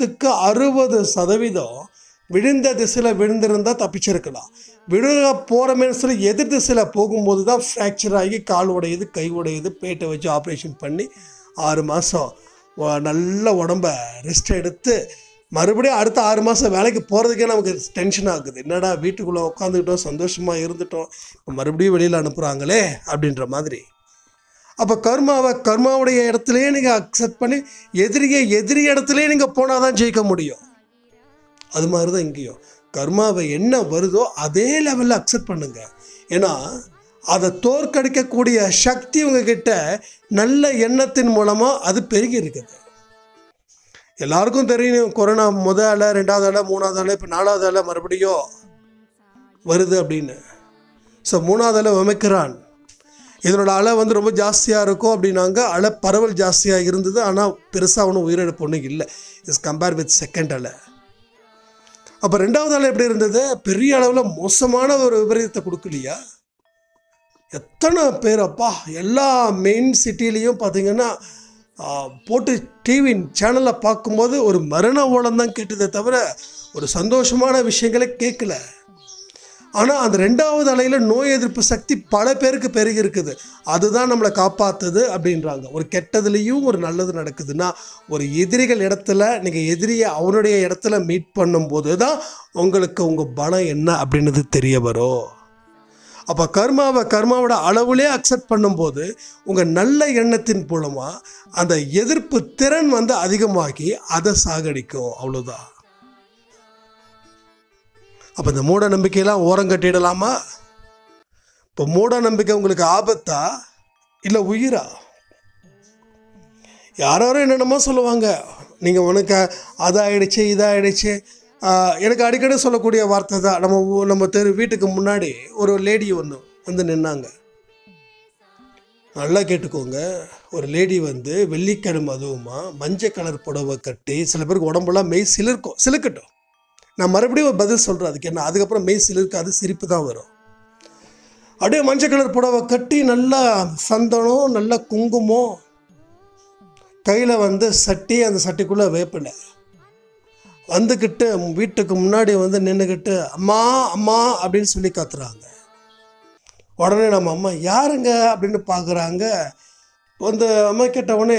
S3: 100% விழுந்த திசையில் விழுந்திருந்தால் தப்பிச்சிருக்கலாம். விழுக போகிறமேனு சொல்லி எதிர் திசையில் போகும்போது தான் ஃப்ராக்சர் ஆகி கால் உடையுது, கை உடையுது, பேட்டை வச்சு ஆப்ரேஷன் பண்ணி 6 மாதம் நல்ல உடம்ப ரெஸ்ட் எடுத்து மறுபடியும் அடுத்த 6 மாதம் வேலைக்கு போகிறதுக்கே நமக்கு டென்ஷன் ஆகுது. என்னடா வீட்டுக்குள்ளே உட்காந்துக்கிட்டோம், சந்தோஷமாக இருந்துட்டோம், இப்போ மறுபடியும் வெளியில் அனுப்புகிறாங்களே அப்படின்ற மாதிரி. அப்போ கர்மாவுடைய இடத்துலையே நீங்கள் அக்செப்ட் பண்ணி எதிரி இடத்துலையே நீங்கள் போனால் தான் ஜெயிக்க முடியும். அது மாதிரி தான் இங்கேயும் கர்மாவை என்ன வருதோ அதே லெவலில் அக்செப்ட் பண்ணுங்க. ஏன்னா அதை தோற்கடிக்கக்கூடிய சக்தி உங்ககிட்ட நல்ல எண்ணத்தின் மூலமாக அது பெருகி இருக்குது. எல்லாருக்கும் தெரியும் கொரோனா முதல் அலை, 2வது அலை, 3வது அலை, இப்போ 4வது அலை மறுபடியும் வருது அப்படின்னு. ஸோ 3வது அலை ஒமிக்ரான், இதனோட அலை வந்து ரொம்ப ஜாஸ்தியாக இருக்கும் அப்படின்னாங்க. அலை பரவல் ஜாஸ்தியாக இருந்தது, ஆனால் பெருசாக ஒன்றும் உயிரிழப்பு ஒன்றும் இல்லை இஸ் கம்பேர் வித் செகண்ட் அலை. அப்போ 2வது அலை எப்படி இருந்தது? பெரிய அளவில் மோசமான ஒரு விபரீதத்தை கொடுக்கலையா? எத்தனை பேர் அப்பா எல்லா மெயின் சிட்டிலையும் பார்த்திங்கன்னா போட்டு டிவி சேனலில் பார்க்கும்போது ஒரு மரண ஓலம் தான் கேட்டதே தவிர ஒரு சந்தோஷமான விஷயங்களே கேட்கல. ஆனால் அந்த 2வது அலையில் நோய் எதிர்ப்பு சக்தி பல பேருக்கு பெருகி இருக்குது. அதுதான் நம்மளை காப்பாற்றுது அப்படின்றாங்க. ஒரு கெட்டதுலேயும் ஒரு நல்லது நடக்குதுன்னா ஒரு எதிரிகள் இடத்துல நீங்கள் எதிரியை அவனுடைய இடத்துல மீட் பண்ணும்போது தான் உங்களுக்கு உங்கள் பலம் என்ன அப்படின்றது தெரிய வரும். அப்போ கர்மாவோட அளவுலே அக்செப்ட் பண்ணும்போது உங்கள் நல்ல எண்ணத்தின் மூலமாக அந்த எதிர்ப்பு திறன் வந்து அதிகமாகி அதை சாகடிக்கும். அவ்வளோதான். அப்போ இந்த மூட நம்பிக்கையெல்லாம் ஓரங்கட்டிடலாமா? இப்போ மூட நம்பிக்கை உங்களுக்கு ஆபத்தா இல்லை உயிரா? யாரும் என்னென்னமோ சொல்லுவாங்க, நீங்கள் உனக்கு அதாகிடுச்சு இதாகிடுச்சு. எனக்கு அடிக்கடி சொல்லக்கூடிய வார்த்தை தான், நம்ம வீட்டுக்கு முன்னாடி ஒரு லேடி ஒன்று வந்து நின்னாங்க. நல்லா கேட்டுக்கோங்க. ஒரு லேடி வந்து வெள்ளிக்கிழமை அதுவுமா மஞ்சள் கலர் புடவை கட்டி, சில பேருக்கு உடம்புலாம் மெய் சிலுக்கட்டும். நான் மறுபடியும் ஒரு பதில் சொல்கிறேன் அதுக்கு என்ன. அதுக்கப்புறம் மெய் சிலிருக்காது, சிரிப்பு தான் வரும். அப்படியே மஞ்சள் கலர் புடவை கட்டி நல்லா சந்தனம், நல்லா குங்குமம், கையில் வந்து சட்டி, அந்த சட்டிக்குள்ளே வேப்பிலை வந்துக்கிட்டு வீட்டுக்கு முன்னாடி வந்து நின்றுக்கிட்டு அம்மா அம்மா அப்படின்னு சொல்லி கத்துறாங்க. உடனே நம்ம அம்மா யாருங்க அப்படின்னு பார்க்குறாங்க. வந்து அம்மா கேட்டவுடனே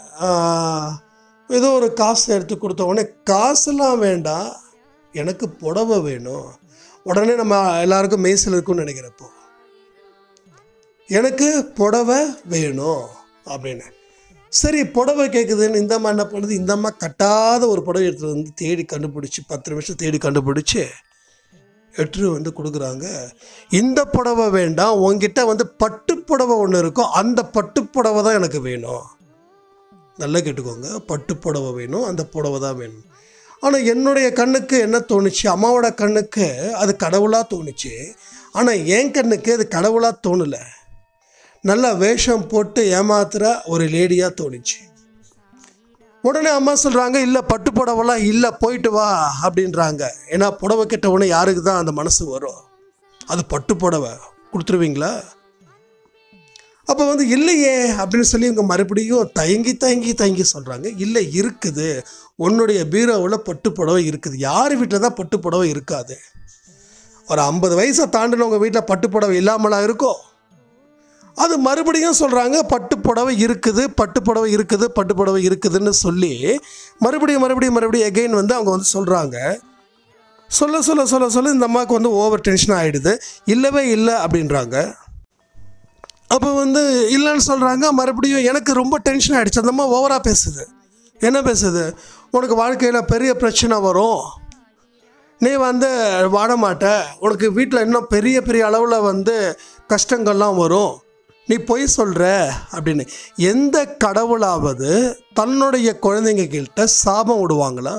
S3: ஏதோ ஒரு காசு எடுத்து கொடுத்த உடனே காசுலாம் வேண்டாம், எனக்கு புடவை வேணும். உடனே நம்ம எல்லாருக்கும் மெய்சில் இருக்குன்னு நினைக்கிறப்போ எனக்கு புடவை வேணும் அப்படின்னு. சரி புடவை கேட்குதுன்னு இந்த அம்மா என்ன பண்ணுது, இந்த அம்மா கட்டாத ஒரு புடவை எடுத்துகிட்டு வந்து தேடி கண்டுபிடிச்சி 10 நிமிஷம் தேடி கண்டுபிடிச்சி எடுத்துட்டு வந்து கொடுக்குறாங்க. இந்த புடவை வேண்டாம், உங்ககிட்ட வந்து பட்டு புடவை ஒன்று இருக்கும், அந்த பட்டு புடவை தான் எனக்கு வேணும். நல்லா கேட்டுக்கோங்க, பட்டு புடவை வேணும், அந்த புடவை தான் வேணும். ஆனால் என்னுடைய கண்ணுக்கு என்ன தோணுச்சு, அம்மாவோட கண்ணுக்கு அது கடவுளாக தோணுச்சு. ஆனால் என் கண்ணுக்கு அது கடவுளாக தோணலை, நல்லா வேஷம் போட்டு ஏமாத்துகிற ஒரு லேடியாக தோணுச்சு. உடனே அம்மா சொல்கிறாங்க, இல்லை பட்டு புடவைலாம் இல்லை, போயிட்டு வா அப்படின்றாங்க. ஏன்னா புடவை கெட்டவுடனே யாருக்கு தான் அந்த மனசு வரும், அது பட்டு புடவை கொடுத்துருவீங்களா? அப்போ வந்து இல்லையே அப்படின்னு சொல்லி இவங்க மறுபடியும் தயங்கி சொல்கிறாங்க, இல்லை இருக்குது, உன்னுடைய பீரோவில் பட்டு புடவை இருக்குது. யார் வீட்டில் தான் பட்டு புடவை இருக்காது? ஒரு 50 வயசை தாண்டினவங்க வீட்டில் பட்டு புடவை இல்லாமலாம் இருக்கும். அது மறுபடியும் சொல்கிறாங்க, பட்டு புடவை இருக்குது, பட்டு புடவை இருக்குது, பட்டு புடவை இருக்குதுன்னு சொல்லி மறுபடியும் எகெயின் வந்து அவங்க வந்து சொல்கிறாங்க. சொல்ல இந்த அம்மாவுக்கு வந்து ஓவர் டென்ஷன் ஆகிடுது. இல்லவே இல்லை அப்படின்றாங்க. அப்போ வந்து இல்லைன்னு சொல்கிறாங்க. மறுபடியும் எனக்கு ரொம்ப டென்ஷன் ஆகிடுச்சு. அந்த அம்மா ஓவராக பேசுது. என்ன பேசுது, உனக்கு வாழ்க்கையில் பெரிய பிரச்சனை வரும், நீ வந்து வாழ மாட்ட, உனக்கு வீட்டில் இன்னும் பெரிய அளவில் வந்து கஷ்டங்கள்லாம் வரும், நீ பொய் சொல்கிற அப்படின்னு. எந்த கடவுளாவது தன்னுடைய குழந்தைங்ககிட்ட சாபம் விடுவாங்களா?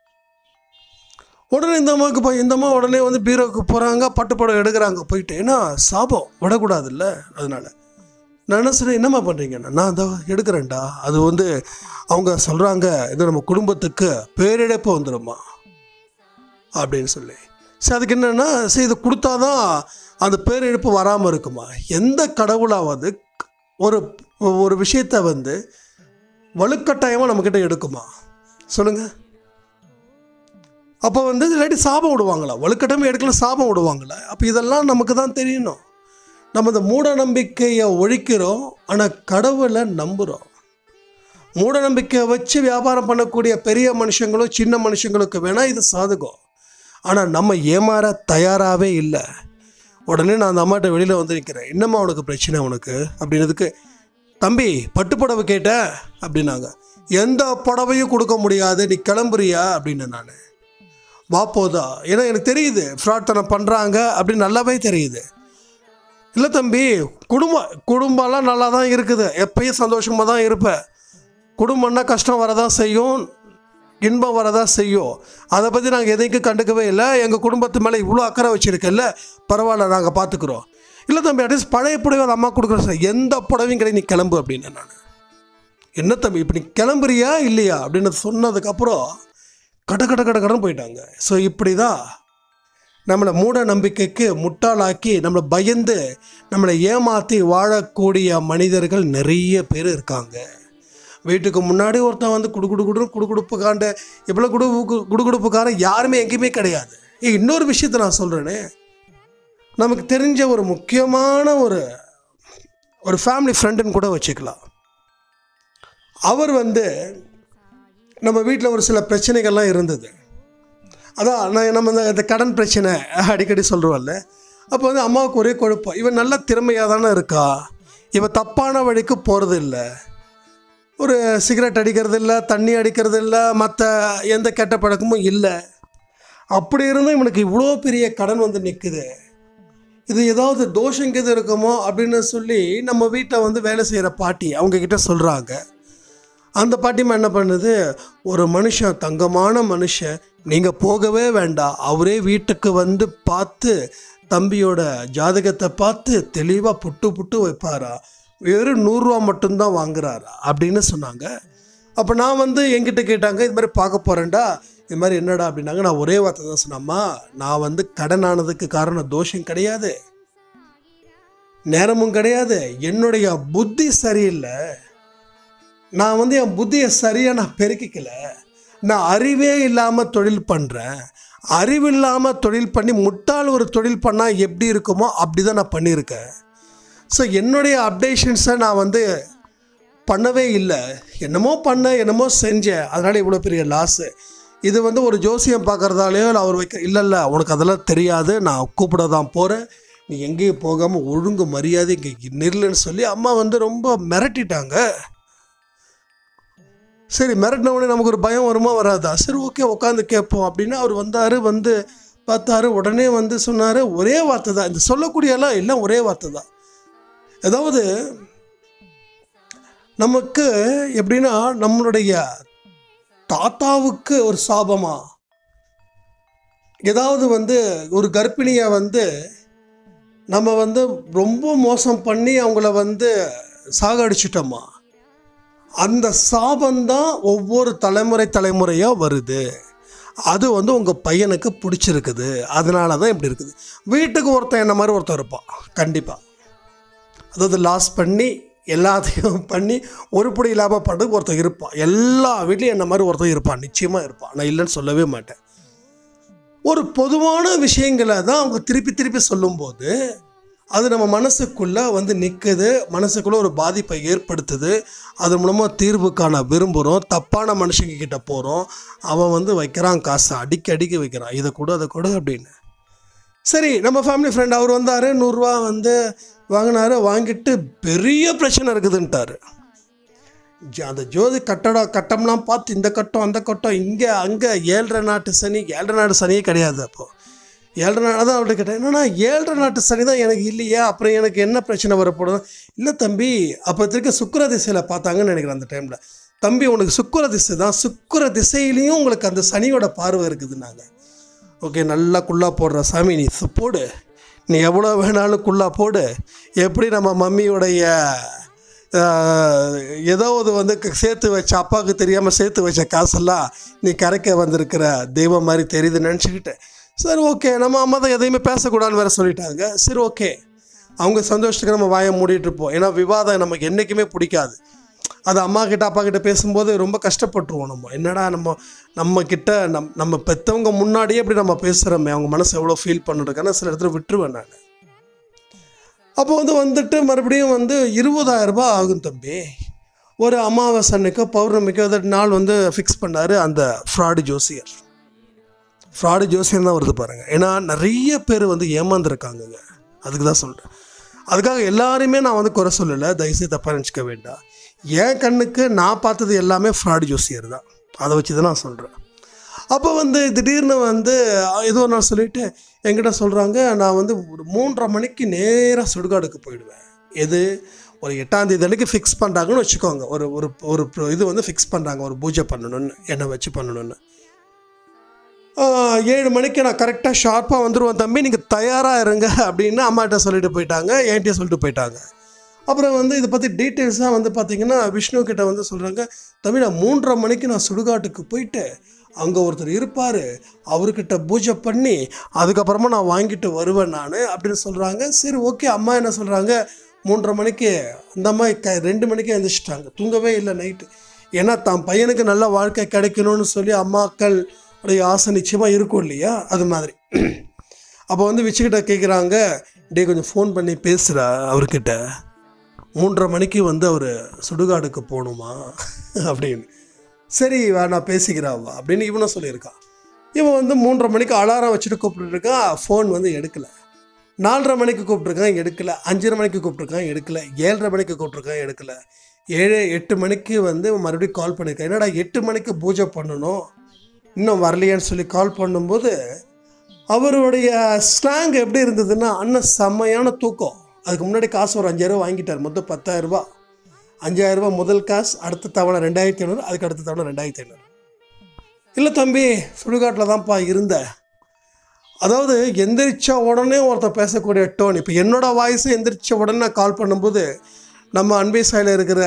S3: உடனே இந்த அம்மா உடனே வந்து பீரோவுக்கு போகிறாங்க, பட்டுப்படம் எடுக்கிறாங்க போயிட்டு. ஏன்னா சாபம் விடக்கூடாதுல்ல, அதனால நான் என்ன சொன்னேன், என்னம்மா பண்ணுறீங்கண்ணா? நான் அதை எடுக்கிறேன்டா. அது வந்து அவங்க சொல்கிறாங்க, இது நம்ம குடும்பத்துக்கு பேரிழப்பு வந்துடுமா அப்படின்னு சொல்லி. சரி, அதுக்கு என்னென்னா, சரி இது கொடுத்தாதான் அந்த பேரிழப்பு வராமல் இருக்குமா? எந்த கடவுளாவது ஒரு விஷயத்தை வந்து வலுக்கட்டாயமாக நம்மக்கிட்ட எடுக்குமா சொல்லுங்கள்? அப்போ வந்து இல்லாட்டி சாபம் விடுவாங்களா? வலுக்கட்டாயமாக எடுக்கலாம், சாபம் விடுவாங்களா? அப்போ இதெல்லாம் நமக்கு தான் தெரியணும். நம்ம இந்த மூட நம்பிக்கையை ஒழிக்கிறோம், ஆனால் கடவுளை நம்புகிறோம். மூட நம்பிக்கையை வச்சு வியாபாரம் பண்ணக்கூடிய பெரிய மனுஷங்களும் சின்ன மனுஷங்களுக்கு வேணால் இது சாதகம். ஆனால் நம்ம ஏமாற தயாராகவே இல்லை. உடனே நான் அந்த அம்மாட்ட வெளியில் வந்து நிற்கிறேன். என்னம்மா உனக்கு பிரச்சனை உனக்கு அப்படின்னதுக்கு, தம்பி பட்டு புடவை கேட்ட அப்படின்னாங்க. எந்த புடவையும் கொடுக்க முடியாது, நீ கிளம்புறியா அப்படின்னு. நான் வா போதா, ஏன்னா எனக்கு தெரியுது ஃப்ராட்தனம் பண்ணுறாங்க அப்படின்னு நல்லாவே தெரியுது. இல்லை தம்பி, குடும்பம்லாம் நல்லா தான் இருக்குது, எப்பயும் சந்தோஷமாக தான் இருப்பேன். குடும்பம்னா கஷ்டம் வரதான் செய்யும், இன்பம் வரதான் செய்யும். அதை பற்றி நாங்கள் எதையும் கண்டுக்கவே இல்லை. எங்கள் குடும்பத்து மேலே இவ்வளோ அக்கறை வச்சுருக்கல, பரவாயில்ல நாங்கள் பார்த்துக்குறோம். இல்லை தம்பி, அட்லீஸ்ட் பழைய புடவை அந்த அம்மா கொடுக்குறோம் சார், எந்த புடவையும் கிடையாது, நீ கிளம்பு அப்படின்னு. நான் என்ன தம்பி இப்போ நீ கிளம்புறியா இல்லையா அப்படின்னு சொன்னதுக்கப்புறம் கடன்னு போயிட்டாங்க. ஸோ இப்படி தான் நம்மளை மூட நம்பிக்கைக்கு முட்டாளாக்கி நம்மளை பயந்து நம்மளை ஏமாற்றி வாழக்கூடிய மனிதர்கள் நிறைய பேர் இருக்காங்க. வீட்டுக்கு முன்னாடி ஒருத்தன் வந்து குடுகுடுப்புக்காண்ட இவ்வளோ குடுகுடுப்புக்காரன் யாருமே எங்கேயுமே கிடையாது. இன்னொரு விஷயத்த நான் சொல்கிறேனே, நமக்கு தெரிஞ்ச ஒரு முக்கியமான ஒரு ஃபேமிலி ஃப்ரெண்டுன்னு கூட வச்சுக்கலாம். அவர் வந்து நம்ம வீட்டில் ஒரு சில பிரச்சனைகள்லாம் இருந்தது. அதான் நம்ம இந்த கடன் பிரச்சனை அடிக்கடி சொல்கிறோம்ல. அப்போ வந்து அம்மாவுக்கு ஒரே குழப்பம், இவன் நல்ல திறமையாக தானே இருக்கா, இவன் தப்பான வழிக்கு போகிறது இல்லை, ஒரு சிகரெட் அடிக்கிறது இல்லை, தண்ணி அடிக்கிறது இல்லை, மற்ற எந்த கெட்ட பழக்கமும் இல்லை. அப்படி இருந்தும் இவனுக்கு இவ்வளோ பெரிய கடன் வந்து நிற்குது, இது ஏதாவது தோஷம் எது இருக்குமோ அப்படின்னு சொல்லி நம்ம வீட்டில் வந்து வேலை செய்கிற பாட்டி அவங்கக்கிட்ட சொல்கிறாங்க. அந்த பாட்டிமா என்ன பண்ணுது, ஒரு மனுஷன், தங்கமான மனுஷன், நீங்கள் போகவே வேண்டாம், அவரே வீட்டுக்கு வந்து பார்த்து தம்பியோட ஜாதகத்தை பார்த்து தெளிவாக புட்டு வைப்பாரா, வெறும் 100 ரூபா மட்டும்தான் வாங்குறாரா அப்படின்னு சொன்னாங்க. அப்போ நான் வந்து என்கிட்ட கேட்டாங்க, இது மாதிரி பார்க்க போகிறேன்டா, இது மாதிரி என்னடா அப்படின்னாங்க. நான் ஒரே வார்த்தை தான் சொன்னேம்மா, நான் வந்து கடன் ஆனதுக்கு காரணம் தோஷம் கிடையாது, நேரமும் கிடையாது, என்னுடைய புத்தி சரியில்லை. நான் வந்து என் புத்தியை சரியாக நான் பெருக்கிக்கல, நான் அறிவே இல்லாமல் தொழில் பண்ணுறேன். அறிவில்லாமல் தொழில் பண்ணி முட்டாள் ஒரு தொழில் பண்ணால் எப்படி இருக்குமோ அப்படி தான் நான் பண்ணியிருக்கேன். ஸோ என்னுடைய அப்டேஷன்ஸை நான் வந்து பண்ணவே இல்லை, என்னமோ செஞ்சேன், அதனால் இவ்வளோ பெரிய லாஸு. இது வந்து ஒரு ஜோசியம் பார்க்குறதாலேயோ இல்லை அவர் இல்லை உனக்கு அதெல்லாம் தெரியாது, நான் கூப்பிட தான் போகிறேன், நீ எங்கேயும் போகாமல் ஒழுங்கு மரியாதை இங்கே நில்லுன்னு சொல்லி அம்மா வந்து ரொம்ப மிரட்டிட்டாங்க. சரி, மிரட்டின உடனே நமக்கு ஒரு பயம் வருமா வராதா? சரி ஓகே உட்காந்து கேட்போம் அப்படின்னு அவர் வந்தார். வந்து பார்த்தாரு. உடனே வந்து சொன்னார், ஒரே வார்த்தை தான், இந்த சொல்லக்கூடிய எல்லாம் ஒரே வார்த்தை தான். அதாவது நமக்கு எப்படின்னா, நம்மளுடைய தாத்தாவுக்கு ஒரு சாபமா, ஏதாவது வந்து ஒரு கர்ப்பிணியை வந்து நம்ம வந்து ரொம்ப மோசம் பண்ணி அவங்கள வந்து சாகடிச்சிட்டோமா, அந்த சாபந்தான் ஒவ்வொரு தலைமுறையாக வருது. அது வந்து உங்கள் பையனுக்கு பிடிச்சிருக்குது, அதனால தான் இப்படி இருக்குது. வீட்டுக்கு ஒருத்தன் என்ன மாதிரி ஒருத்தன் இருப்பான் கண்டிப்பாக. அதாவது லாஸ் பண்ணி எல்லாத்தையும் பண்ணி உருப்படி இல்லாமல் பண்ணுறதுக்கு ஒருத்தன் இருப்பான். எல்லா வீட்லையும் என்ன மாதிரி ஒருத்தன் இருப்பான், நிச்சயமாக இருப்பான். நான் இல்லைன்னு சொல்லவே மாட்டேன். ஒரு பொதுவான விஷயங்களை தான் அவங்க திருப்பி சொல்லும்போது அது நம்ம மனசுக்குள்ளே வந்து நிற்குது, மனசுக்குள்ளே ஒரு பாதிப்பை ஏற்படுத்துது. அது மூலமாக தீர்வு காண விரும்புகிறோம். தப்பான மனுஷங்க கிட்ட போகிறோம். அவன் வந்து வைக்கிறான் காசை, அடிக்க வைக்கிறான், இதை கொடு அதை கொடு அப்படின்னு. சரி, நம்ம ஃபேமிலி ஃப்ரெண்ட் அவர் வந்தார், 100 ரூபா வந்து வாங்கினார். வாங்கிட்டு பெரிய பிரச்சனை இருக்குதுன்ட்டார். அந்த ஜோதி கட்டம்லாம் பார்த்து இந்த கட்டம் அந்த கட்டம் இங்கே அங்கே 7.5 நாட்டு சனி. 7.5 நாட்டு சனியே கிடையாது. அப்போது 7.5 நாள் தான் அவர்கிட்ட கேட்டேன். என்னன்னா 7.5 நாட்டு சனி தான் எனக்கு இல்லையா, அப்புறம் எனக்கு என்ன பிரச்சனை வரப்போடும்? இல்லை தம்பி, அப்போ திருக்க சுக்கிர திசையில் பார்த்தாங்கன்னு நினைக்கிறேன் அந்த டைமில். தம்பி உனக்கு சுக்கிர திசை தான், சுக்கிர திசையிலையும் உங்களுக்கு அந்த சனியோட பார்வை இருக்குதுன்னாங்க. ஓகே, நல்லா குள்ளா போடுற சாமி, நீ போடு, நீ எவ்வளோ வேணாலும் குள்ளா போடு. எப்படி நம்ம மம்மியோடைய ஏதாவது வந்து சேர்த்து வச்ச, அப்பாவுக்கு தெரியாமல் சேர்த்து வச்ச காசெல்லாம் நீ கரைக்க வந்திருக்கிற தெய்வம் மாதிரி தெரியுதுன்னு நினச்சிக்கிட்டேன். சரி ஓகே, நம்ம அம்மா தான் எதையுமே பேசக்கூடாதுன்னு வேறு சொல்லிட்டாங்க. சரி ஓகே, அவங்க சந்தோஷத்துக்கு நம்ம வாயை மூடிட்டு இருப்போம். ஏன்னா விவாதம் நமக்கு என்றைக்குமே பிடிக்காது. அது அம்மா கிட்ட அப்பா கிட்ட பேசும்போது ரொம்ப கஷ்டப்பட்டுருவோம். நம்ம என்னடா நம்ம கிட்ட நம்ம பெற்றவங்க முன்னாடியே அப்படி நம்ம பேசுகிறோமே, அவங்க மனசு எவ்வளோ ஃபீல் பண்ணிருக்கான்னு சில இடத்துல விட்டுருவேன் நான். அப்போ வந்துட்டு மறுபடியும் வந்து 20,000 ரூபாய் ஆகும் தம்பி. ஒரு அமாவாசை அன்னைக்கோ பௌர்ணமிக்கோ அதோட நாள் வந்து ஃபிக்ஸ் பண்ணார் அந்த ஃப்ராடு ஜோசியர் தான் வருது பாருங்கள். ஏன்னா நிறைய பேர் வந்து ஏமாந்துருக்காங்கங்க, அதுக்கு தான் சொல்கிறேன். அதுக்காக எல்லாருமே நான் வந்து குறை சொல்லலை, தயவுசெய்து தப்பாக நினச்சிக்க வேண்டாம். என் கண்ணுக்கு நான் பார்த்தது எல்லாமே ஃப்ராடு ஜோசியர் தான், அதை வச்சு தான் நான் சொல்கிறேன். அப்போ வந்து திடீர்னு வந்து ஏதோ நான் சொல்லிவிட்டு என்கிட்ட சொல்கிறாங்க, நான் வந்து ஒரு 3:30 மணிக்கு நேராக சுடுகாடுக்கு போயிடுவேன். எது ஒரு 8ஆம் தேதி அன்றைக்கி ஃபிக்ஸ் பண்ணுறாங்கன்னு வச்சுக்கோங்க. ஒரு ஒரு இது வந்து ஃபிக்ஸ் பண்ணுறாங்க, ஒரு பூஜை பண்ணணுன்னு, என்னை வச்சு பண்ணணுன்னு. 7 மணிக்கு நான் கரெக்டாக ஷார்ப்பாக வந்துடுவேன் தம்பி, நீங்கள் தயாராக இருங்க அப்படின்னு அம்மாட்ட சொல்லிட்டு போயிட்டாங்க, என்கிட்ட சொல்லிட்டு போயிட்டாங்க. அப்புறம் வந்து இதை பற்றி டீட்டெயில்ஸாக வந்து பார்த்திங்கன்னா விஷ்ணு கிட்ட வந்து சொல்கிறாங்க, தம்பி நான் 3:30 மணிக்கு நான் சுடுகாட்டுக்கு போயிட்டு அங்கே ஒருத்தர் இருப்பார், அவர்கிட்ட பூஜை பண்ணி அதுக்கப்புறமா நான் வாங்கிட்டு வருவேன் நான் அப்படின்னு சொல்கிறாங்க. சரி ஓகே, அம்மா என்ன சொல்கிறாங்க, 3:30 மணிக்கு அந்த அம்மா 2 மணிக்கே எழுந்திரிச்சிட்டாங்க, தூங்கவே இல்லை நைட்டு. ஏன்னா தான் பையனுக்கு நல்ல வாழ்க்கை கிடைக்கணும்னு சொல்லி அம்மாக்கள் உடைய ஆசை நிச்சயமாக இருக்கும் இல்லையா, அது மாதிரி. அப்போ வந்து விச்சுக்கிட்ட கேட்குறாங்க, டே கொஞ்சம் ஃபோன் பண்ணி பேசுகிறா அவர்கிட்ட, 3:30 மணிக்கு வந்து அவர் சுடுகாடுக்கு போகணுமா அப்படின்னு. சரி நான் பேசிக்கிறாவா அப்படின்னு இவனும் சொல்லியிருக்கான். இவன் வந்து 3:30 மணிக்கு அலாரம் வச்சுட்டு கூப்பிட்டுருக்கான், ஃபோன் வந்து எடுக்கலை. 4:30 மணிக்கு கூப்பிட்ருக்கான், எடுக்கலை. 5:30 மணிக்கு கூப்பிட்ருக்கான், எடுக்கலை. 7:30 மணிக்கு கூப்பிட்ருக்கான், எடுக்கலை. 7-8 மணிக்கு வந்து மறுபடியும் கால் பண்ணியிருக்கான். என்னடா 8 மணிக்கு பூஜை பண்ணணும், இன்னும் வரலையான்னு சொல்லி கால் பண்ணும்போது அவருடைய ஸ்லாங் எப்படி இருந்ததுன்னா, அண்ணன் செம்மையான தூக்கம். அதுக்கு முன்னாடி காசு ஒரு 5,000 ரூபா வாங்கிட்டார், மொத்தம் 10,000 ரூபா. 5,000 ரூபா முதல் காசு, அடுத்த தவணை 2,500, அதுக்கு அடுத்த தவணை 2,500. இல்லை தம்பி சுடுகாட்டில் தான்ப்பா இருந்தேன். அதாவது எந்திரிச்ச உடனே ஒருத்தர் பேசக்கூடிய டோன். இப்போ என்னோடய வாய்ஸு எந்திரிச்ச உடனே நான் கால் பண்ணும்போது நம்ம அன்பே சாயில் இருக்கிற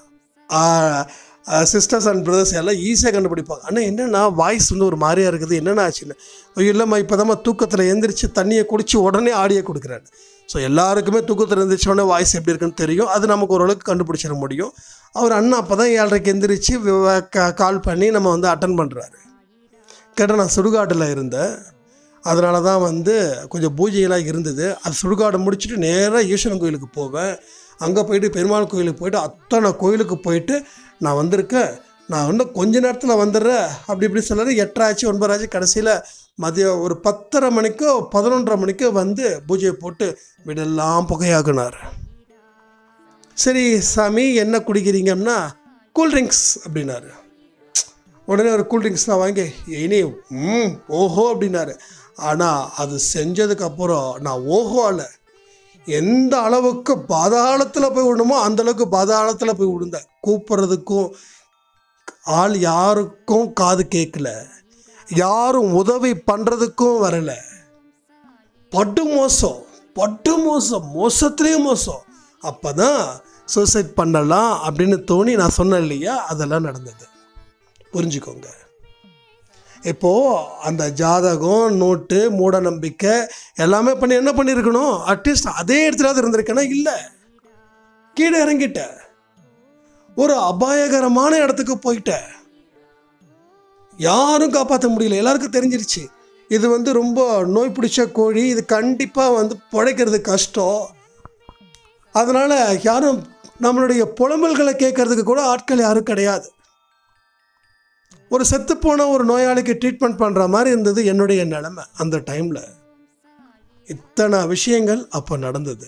S3: சிஸ்டர்ஸ் அண்ட் பிரதர்ஸ் எல்லாம் ஈஸியாக கண்டுபிடிப்பாங்க. ஆனால் என்னென்னா வாய்ஸ் வந்து ஒரு மாதிரியாக இருக்குது, என்னென்ன ஆச்சுன்னு. இல்லைம்மா இப்போ தான் தூக்கத்தில் எந்திரிச்சு தண்ணியை குடித்து உடனே ஆடியை கொடுக்குறேன். ஸோ எல்லாருக்குமே தூக்கத்தில் எழுந்திரிச்சோடனே வாய்ஸ் எப்படி இருக்குன்னு தெரியும், அது நமக்கு ஓரளவுக்கு கண்டுபிடிச்சிட முடியும். அவர் அண்ணா அப்போ தான் 7:30க்கு எந்திரிச்சு கால் பண்ணி நம்ம வந்து அட்டன் பண்ணுறாரு. கேட்டால் நான் சுடுகாட்டில் இருந்தேன், அதனால தான் வந்து கொஞ்சம் பூஜையெல்லாம் இருந்தது. அது சுடுகாடு முடிச்சுட்டு நேராக ஈஸ்வரன் கோயிலுக்கு போவேன். அங்கே போயிட்டு பெருமாள் கோயிலுக்கு போயிட்டு அத்தனை கோயிலுக்கு போயிட்டு நான் வந்திருக்கேன், நான் இன்னும் கொஞ்ச நேரத்தில் வந்துடுறேன் அப்படி இப்படி சொல்லாரு. 8 ஆச்சு 9 ஆச்சு. கடைசியில் மதியம் ஒரு 10:30 மணிக்கோ 11:30 மணிக்கோ வந்து பூஜையை போட்டு வீடெல்லாம் புகையாக்குனார். சரி சாமி என்ன குடிக்கிறீங்கன்னா, கூல்ட்ரிங்க்ஸ் அப்படின்னாரு. உடனே ஒரு கூல்ட்ரிங்க்ஸ்லாம் வாங்கி இனி ஓஹோ அப்படின்னாரு. ஆனால் அது செஞ்சதுக்கப்புறம் நான் ஓஹோல எந்த அளவுக்கு பாதாளத்தில் போய் விடணுமோ அந்தளவுக்கு பாதாளத்தில் போய் விழுந்தேன். கூப்பிட்றதுக்கும் ஆள் யாருக்கும் காது கேட்கல, யாரும் உதவி பண்ணுறதுக்கும் வரலை. பட்டு மோசம், மோசத்துலேயும் மோசம். அப்போ தான் சூசைட் பண்ணலாம் அப்படின்னு தோணி நான் சொன்னேன் இல்லையா, அதெல்லாம் நடந்தது. புரிஞ்சுக்கோங்க. இப்போது அந்த ஜாதகம், நோட்டு, மூட நம்பிக்கை எல்லாமே பண்ணி என்ன பண்ணியிருக்கணும், அட்லீஸ்ட் அதே இடத்துல இருந்திருக்கேன்னா இல்லை, கீழே இறங்கிட்டேன், ஒரு அபாயகரமான இடத்துக்கு போயிட்டேன். யாரும் காப்பாற்ற முடியல, எல்லாருக்கும் தெரிஞ்சிருச்சு இது ரொம்ப நோய் பிடிச்ச கோழி, இது கண்டிப்பாக பிழைக்கிறது கஷ்டம். அதனால் யாரும் நம்மளுடைய புலம்பல்களை கேட்கறதுக்கு கூட ஆட்கள் யாரும் கிடையாது. ஒரு செத்துப்போன ஒரு நோயாளிக்கு ட்ரீட்மெண்ட் பண்ணுற மாதிரி இருந்தது என்னுடைய நிலைமை அந்த டைமில். இத்தனை விஷயங்கள் அப்போ நடந்தது.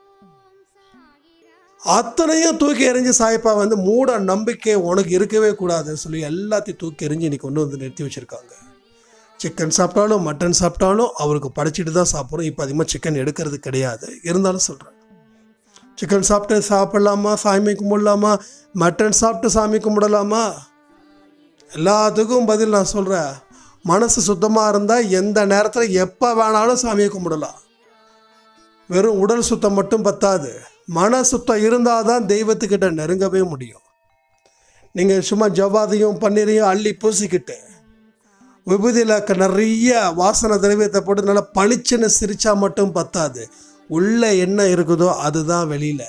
S3: அத்தனையும் தூக்கி எறிஞ்சு சாய்ப்பா மூட நம்பிக்கை உனக்கு இருக்கவே கூடாதுன்னு சொல்லி எல்லாத்தையும் தூக்கி எறிஞ்சு இன்னைக்கு கொண்டு நிறுத்தி வச்சுருக்காங்க. சிக்கன் சாப்பிட்டாலும் மட்டன் சாப்பிட்டாலும் அவருக்கு படைச்சிட்டு தான் சாப்பிட்றோம். இப்போ அதிகமாக சிக்கன் எடுக்கிறது கிடையாது. இருந்தாலும் சொல்கிறேன், சிக்கன் சாப்பிட்டு சாப்பிடலாமா, சாமி கும்பிடலாமா, மட்டன் சாப்பிட்டு சாமி கும்பிடலாமா, எல்லாத்துக்கும் பதில் நான் சொல்கிறேன். மனசு சுத்தமாக இருந்தால் எந்த நேரத்தில் எப்போ வேணாலும் சாமியை கும்பிடலாம். வெறும் உடல் சுத்தம் மட்டும் பத்தாது, மன சுத்தம் இருந்தால் தான் தெய்வத்துக்கிட்ட நெருங்கவே முடியும். நீங்கள் சும்மா ஜவ்வாதையும் பன்னீரையும் அள்ளி பூசிக்கிட்டு விபூதியில் நிறைய வாசனை திரவியத்தை போட்டு நல்லா பளிச்சுன்னு சிரிச்சா மட்டும் பத்தாது. உள்ள என்ன இருக்குதோ அதுதான் வெளியில்,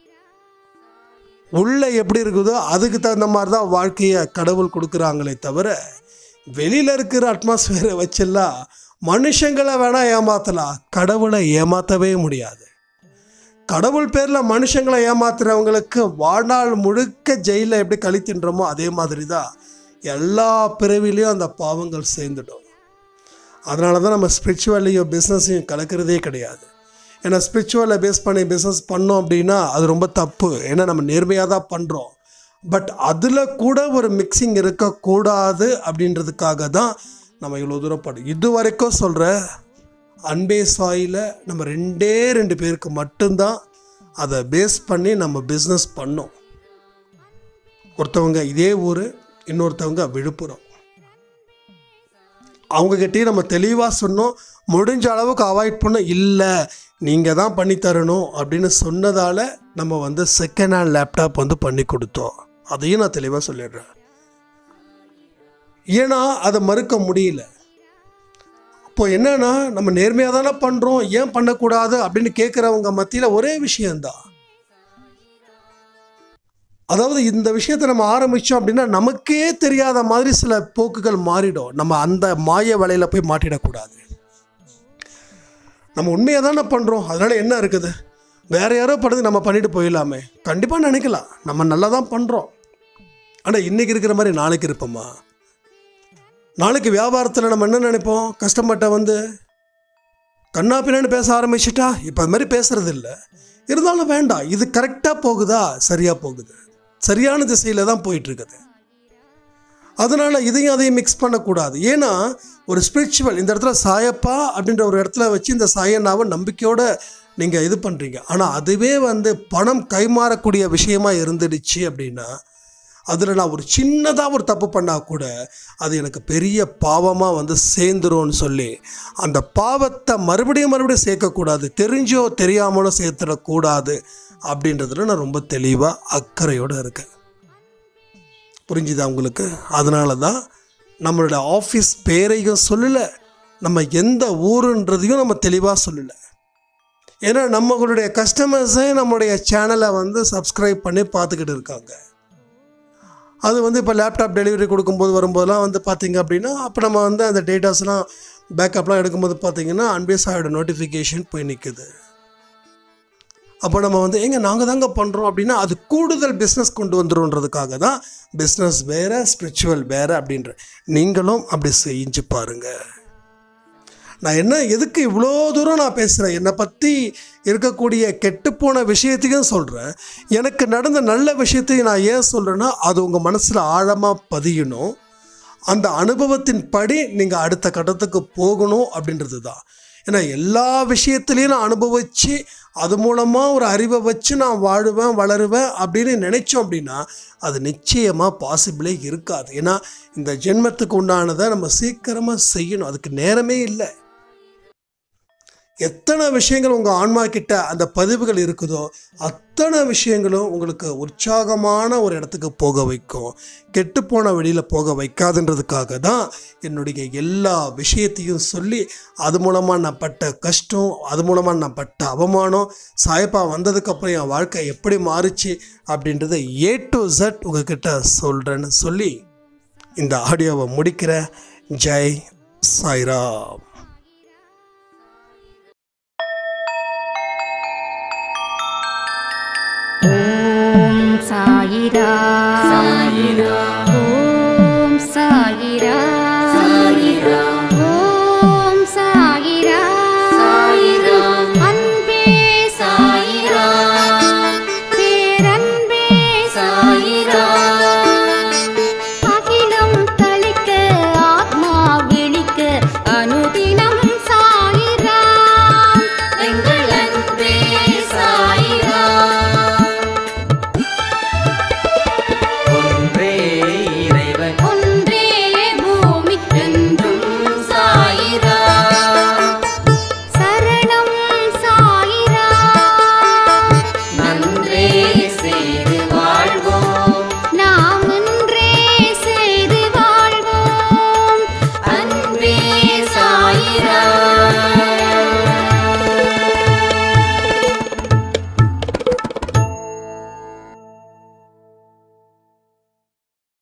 S3: உள்ள எப்படி இருக்குதோ அதுக்கு தகுந்த மாதிரி தான் வாழ்க்கையை கடவுள் கொடுக்குறாங்களே தவிர வெளியில் இருக்கிற அட்மாஸ்பியரை வச்செல்லாம் மனுஷங்களை வேணால் ஏமாற்றலாம், கடவுளை ஏமாற்றவே முடியாது. கடவுள் பேரில் மனுஷங்களை ஏமாத்துறவங்களுக்கு வாழ்நாள் முழுக்க ஜெயிலில் எப்படி கழித்தின்றமோ அதே மாதிரி தான் எல்லா பிறவிலையும் அந்த பாவங்கள் சேர்ந்துடும். அதனால தான் நம்ம ஸ்பிரிச்சுவலையும் பிஸ்னஸையும் கலக்கிறதே கிடையாது. ஏன்னா ஸ்பிரிச்சுவலை பேஸ் பண்ணி பிஸ்னஸ் பண்ணோம் அப்படின்னா அது ரொம்ப தப்பு. ஏன்னா நம்ம நேர்மையாக தான் பண்ணுறோம். பட் அதில் கூட ஒரு மிக்சிங் இருக்கக்கூடாது அப்படின்றதுக்காக தான் நம்ம இவ்வளோ தூரம் பண்ணோம். இது வரைக்கும் சொல்கிற அன்பே சாயில நம்ம 2 பேருக்கு மட்டும்தான் அதை பேஸ் பண்ணி நம்ம பிஸ்னஸ் பண்ணோம். ஒருத்தவங்க இதே ஊர், இன்னொருத்தவங்க விழுப்புரம். அவங்கக்கிட்டே நம்ம தெளிவாக சொன்னோம், முடிஞ்ச அளவுக்கு அவாய்ட் பண்ண, இல்லை நீங்கள் தான் பண்ணித்தரணும் அப்படின்னு சொன்னதால் நம்ம செகண்ட் ஹேண்ட் லேப்டாப் பண்ணி கொடுத்தோம். அதையும் நான் தெளிவாக சொல்லிடுறேன். ஏன்னா அதை மறுக்க முடியல. இப்போ என்னன்னா நம்ம நேர்மையாக தானே பண்ணுறோம், ஏன் பண்ணக்கூடாது அப்படின்னு கேட்குறவங்க மத்தியில் ஒரே விஷயந்தான். அதாவது இந்த விஷயத்தை நம்ம ஆரம்பித்தோம் அப்படின்னா நமக்கே தெரியாத மாதிரி சில போக்குகள் மாறிடும். நம்ம அந்த மாய வலையில் போய் மாட்டிடக்கூடாது. நம்ம உண்மையாக தானே பண்ணுறோம், அதனால் என்ன இருக்குது, வேறு யாரோ படுது நம்ம பண்ணிட்டு போயிடலாமே, கண்டிப்பாக நினைக்கலாம். நம்ம நல்லா தான் பண்ணுறோம். ஆனால் இன்றைக்கி இருக்கிற மாதிரி நாளைக்கு இருப்போமா? நாளைக்கு வியாபாரத்தில் நம்ம என்ன நினைப்போம், கஸ்டமர்கிட்ட கண்ணா பின்னான்னு பேச ஆரம்பிச்சிட்டா இப்போ அது மாதிரி பேசுகிறது இல்லை. இருந்தாலும் வேண்டாம், இது கரெக்டாக போகுதா, சரியாக போகுது, சரியான திசையில் தான் போயிட்டுருக்குது. அதனால் இதையும் அதையும் மிக்ஸ் பண்ணக்கூடாது. ஏன்னா ஒரு ஸ்பிரிச்சுவல் இந்த இடத்துல சாயப்பா அப்படின்ற ஒரு இடத்துல வச்சு இந்த சாயனாவை நம்பிக்கையோடு நீங்கள் இது பண்ணுறீங்க. ஆனால் அதுவே பணம் கைமாறக்கூடிய விஷயமா இருந்துடுச்சு அப்படின்னா அதில் நான் ஒரு சின்னதாக ஒரு தப்பு பண்ணால் கூட அது எனக்கு பெரிய பாவமாக சேர்ந்துரும்னு சொல்லி அந்த பாவத்தை மறுபடியும் சேர்க்கக்கூடாது, தெரிஞ்சோ தெரியாமலோ சேர்த்துடக்கூடாது அப்படின்றதுல நான் ரொம்ப தெளிவாக அக்கறையோடு இருக்கேன். புரிஞ்சுதா உங்களுக்கு? அதனால தான் நம்மளோட ஆஃபீஸ் பேரையும் சொல்லலை, நம்ம எந்த ஊருன்றதையும் நம்ம தெளிவாக சொல்லலை. ஏன்னா நம்மளுடைய கஸ்டமர்ஸே நம்மளுடைய சேனலை சப்ஸ்கிரைப் பண்ணி பார்த்துக்கிட்டு இருக்காங்க. அது இப்போ லேப்டாப் டெலிவரி கொடுக்கும்போது வரும்போதெல்லாம் பார்த்திங்க அப்படின்னா அப்போ நம்ம அந்த டேட்டாஸ்லாம் பேக்கப்லாம் எடுக்கும்போது பார்த்திங்கன்னா அன்பே சாயோட நோட்டிஃபிகேஷன் போய் நிற்குது. அப்போ நம்ம எங்க நாங்கள் தாங்க பண்ணுறோம் அப்படின்னா அது கூடுதல் பிஸ்னஸ் கொண்டு வந்துடும்ன்றதுக்காக தான் பிஸ்னஸ் வேறு ஸ்பிரிச்சுவல் வேறு அப்படின்ற. நீங்களும் அப்படி செஞ்சு பாருங்கள். நான் என்ன எதுக்கு இவ்வளோ தூரம் நான் பேசுகிறேன், என்னை பற்றி இருக்கக்கூடிய கெட்டுப்போன விஷயத்தையும் சொல்கிறேன், எனக்கு நடந்த நல்ல விஷயத்தையும் நான் ஏன் சொல்கிறேன்னா அது உங்கள் மனசில் ஆழமாக பதியணும். அந்த அனுபவத்தின் படி நீங்கள் அடுத்த கட்டத்துக்கு போகணும் அப்படின்றது தான். ஏன்னா எல்லா விஷயத்துலையும் நான் அனுபவித்து அது மூலமாக ஒரு அறிவை வச்சு நான் வாழுவேன் வளருவேன் அப்படின்னு நினச்சோம் அப்படின்னா அது நிச்சயமாக பாசிபிளே இருக்காது. ஏன்னா இந்த ஜென்மத்துக்கு உண்டானதை நம்ம சீக்கிரமாக செய்யணும், அதுக்கு நேரமே இல்லை. எத்தனை விஷயங்கள் உங்கள் ஆன்மா கிட்ட அந்த பதிவுகள் இருக்குதோ அத்தனை விஷயங்களும் உங்களுக்கு உற்சாகமான ஒரு இடத்துக்கு போக வைக்கும், கெட்டுப்போன வெளியில் போக வைக்காதுன்றதுக்காக தான் என்னுடைய எல்லா விஷயத்தையும் சொல்லி அது மூலமாக நான் பட்ட கஷ்டம், அது மூலமாக நான் பட்ட அவமானம், சாயப்பா வந்ததுக்கப்புறம் என் வாழ்க்கை எப்படி மாறுச்சு அப்படின்றத A to Z உங்ககிட்ட சொல்கிறேன்னு சொல்லி இந்த ஆடியோவை முடிக்கிற. ஜெய் சாய்ராம்.
S1: ஓம் சாயிராம்.